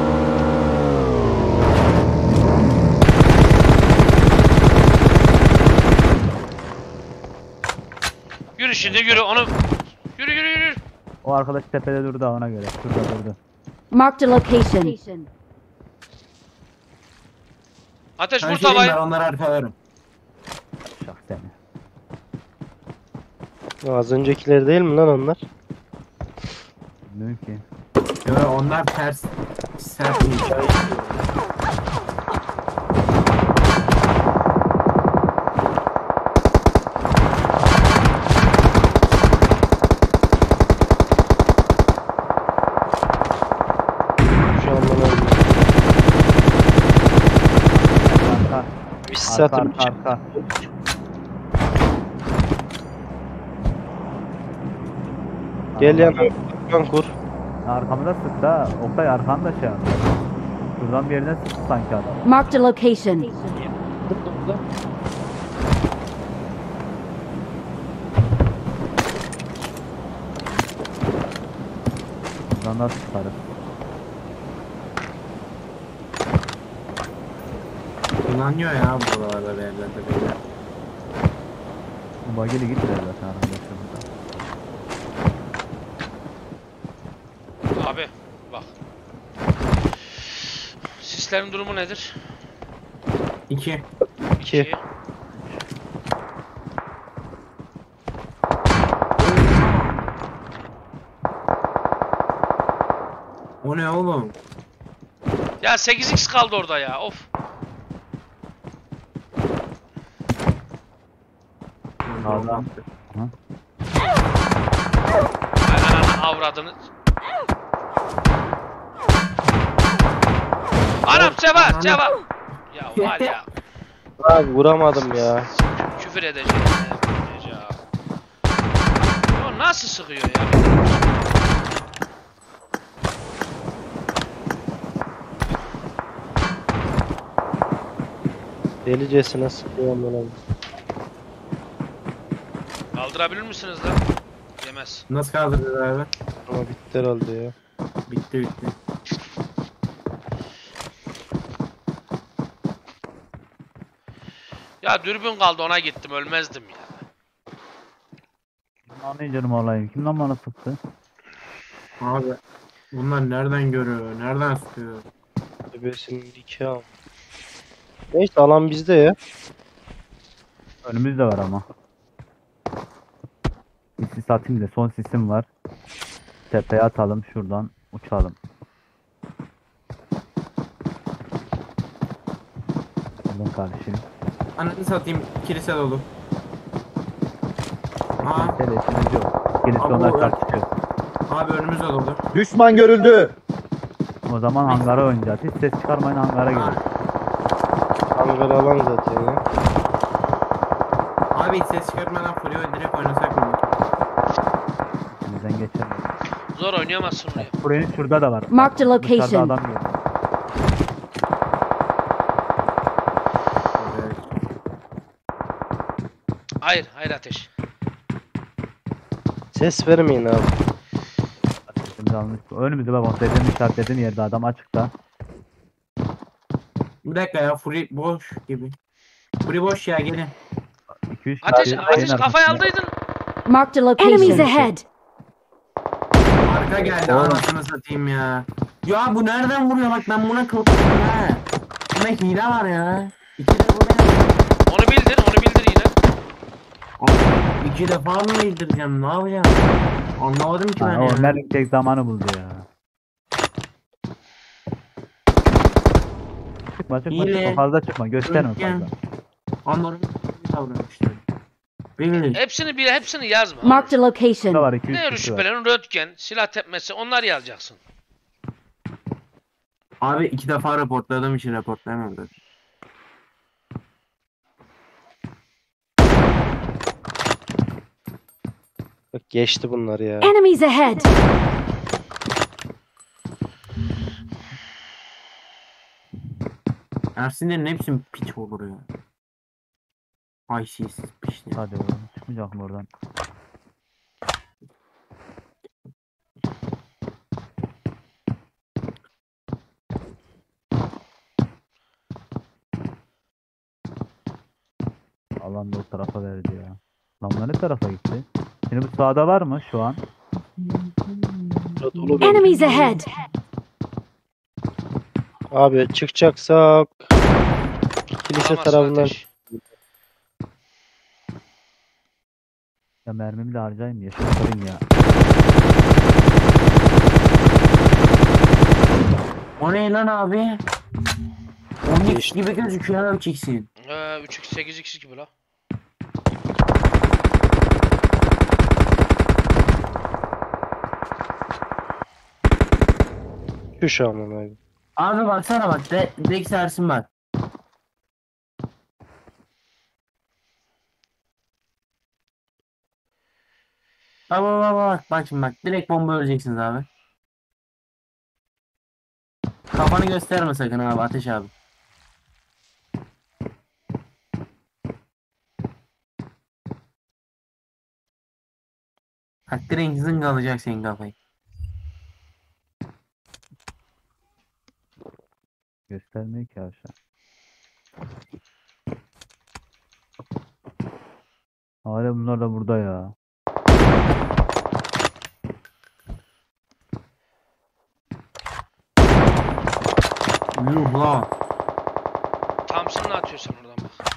Yürü şimdi yürü onu. Yürü yürü yürü. O arkadaş tepede durdu ha, ona göre. Şurada durdu. Marked a location. Ateş Ben vur şeyim, ben tavayı. onları arkalarım. Şak seni. Az öncekiler değil mi lan onlar? Bilmiyorum ki. Yo, onlar ters. Sert. Şu an bana Arka. bir Arka satım arka arka. Gel yana. Lan kur. Arkamda sıktı ha. Oktay arkanda şey yaptı. Şuradan bir yerden sıktı sanki adam. Marked a location. Şuradan nasıl çıkarır? Kullanıyor ya buralarda bir yerlerde böyle. Bu bageli gittiler zaten arkadaşlar burada. Abi bak. Sislerin durumu nedir? İki. İki. O ne oğlum? Ya sekiz x kaldı orada ya. Of. Sağdan. Ay ananı avradını. Anam cevap cevap. Ya var ya. Abi vuramadım ya. Küfür edeceğim. ya, edeceğim. Ya nasıl sıkıyor ya? Delicesine sıkıyorum ben abi. Kaldırabilir misiniz lan? Yemez. Nasıl kaldırdı abi? Ama bitti herhalde ya. Bitti bitti. Ya dürbün kaldı ona gittim ölmezdim ya. Anlayacağım olayım. Kim lan bana sıktı? Abi bunlar nereden görüyor? Nereden sıkıyor? Bebesinin iki al. Neyse alan bizde ya. Önümüzde var ama. Bir sis atayım da son sisim var. Tepeye atalım şuradan uçalım. Alın kardeşim. Ananı satayım, kilise dolu. Aa, Kimseyle işimiz yok. Gerisi Abi onlar o- tartışıyor. abi önümüzde dolu. Düşman görüldü. O zaman hangara oynayacağız. Hiç ses çıkarmayın hangara gidelim. Hangar alan zaten ya. Abi hiç ses çıkartmadan Fury'e direkt oynasak mı? Bizden geçelim. Zor oynayamazsın oraya. Burayı şurada da var. Marked a Dışarıda location. adam yok. Evet. Hayır hayır ateş. Ses vermeyin abi. Sesimizi almış. Önümüzde bak. Dediğim işaretlediğim yerde adam açıkta. Bir dakika ya, Fury boş gibi. Fury boş ya, gelin. iki üç Ateş kişi ateş şeyin kafayı arkasında. aldıydın. Marked a location. Enemies ahead. Arka geldi, anasını satayım ya. Ya bu nereden vuruyor, bak ben buna korkuyorum ha. Bunda hile var ya. İki de buraya. Onu bildir onu bildir yine. İki defa mı bildireceğim, ne yapacağım? Anlamadım ki Ha, ben o ya. Merlin tek zamanı buldu ya. Çıkma çıkma Hile. çıkma fazla çıkma gösterme Röntgen. fazla. Anlarım davranmışlar. Bilmiyorum. Hepsini bile hepsini yazma. Marked a Burada location. var iki Ne üç öyle kişi var. şüphelerin röntgen, silah tepmesi onları yazacaksın. Abi iki defa raportladığım için raporlayamam zaten. Bak geçti bunlar ya. Enemies ahead. Ersinlerin hepsi piç olur ya. Haysiz piçler. Hadi oğlum çıkmayacak mı oradan? Alan da o tarafa verdi ya. Lan bunlar ne tarafa gitti? Şimdi bu sağda var mı şu an? Burada dolu benim. Enemies ahead! Abi çıkacaksak kilise Alamazsın tarafından Ateş. Ya mermimi de harcayayım ya. Şunu ya. O ne lan abi? on x gibi gözüküyor ha üç x'in. Ee, üç x sekiz x gibi la. şu şaman abi. Abi baksana bak. De, direkt sersin bak. Bak bak bak bak. Bak şimdi bak. Direkt bomba öleceksiniz abi. Kafanı gösterme sakın abi Ateş abi. Bak direkt zınk alacak senin kafayı. Göstermiyor ki aşağı. Hala bunlar da burada ya. Yuh lan. Thompson'la atıyorsun oradan bak.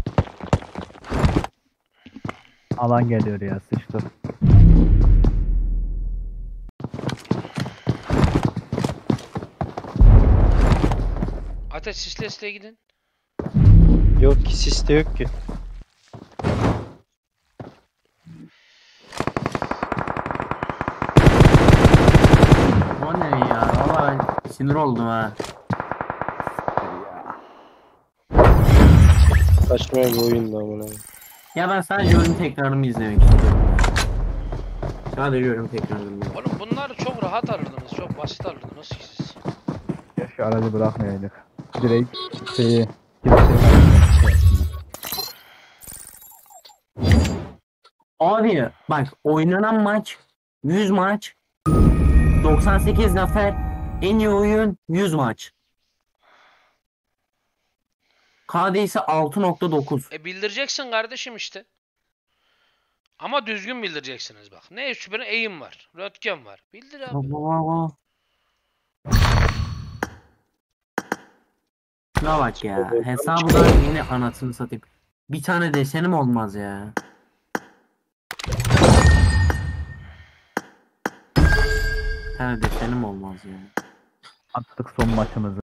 Alan geliyor ya sıçtı. Ateş sisle sisle gidin. Yok ki sis de yok ki. O ne ya? Valla sinir oldum ha. Saçma bir oyundu amına. Ya ben sadece oyun tekrarını izlemek istiyorum. Sadece oyun tekrarını. Oğlum bunları çok rahat alırdınız. Çok basit alırdınız ki siz. Keşke aracı bırakmayaydık. Direkt şeyi Abi bak oynanan maç yüz maç doksan sekiz zafer en iyi oyun yüz maç. K D ise altı nokta dokuz. E bildireceksin kardeşim işte. Ama düzgün bildireceksiniz bak. Ne şüpheli eğim var. Röntgen var. Bildir abi. Baba. Şuna bak ya. Hesabı da yine anasını satayım. Bir tane desenim olmaz ya. Bir tane desenim olmaz ya. attık son maçımızı.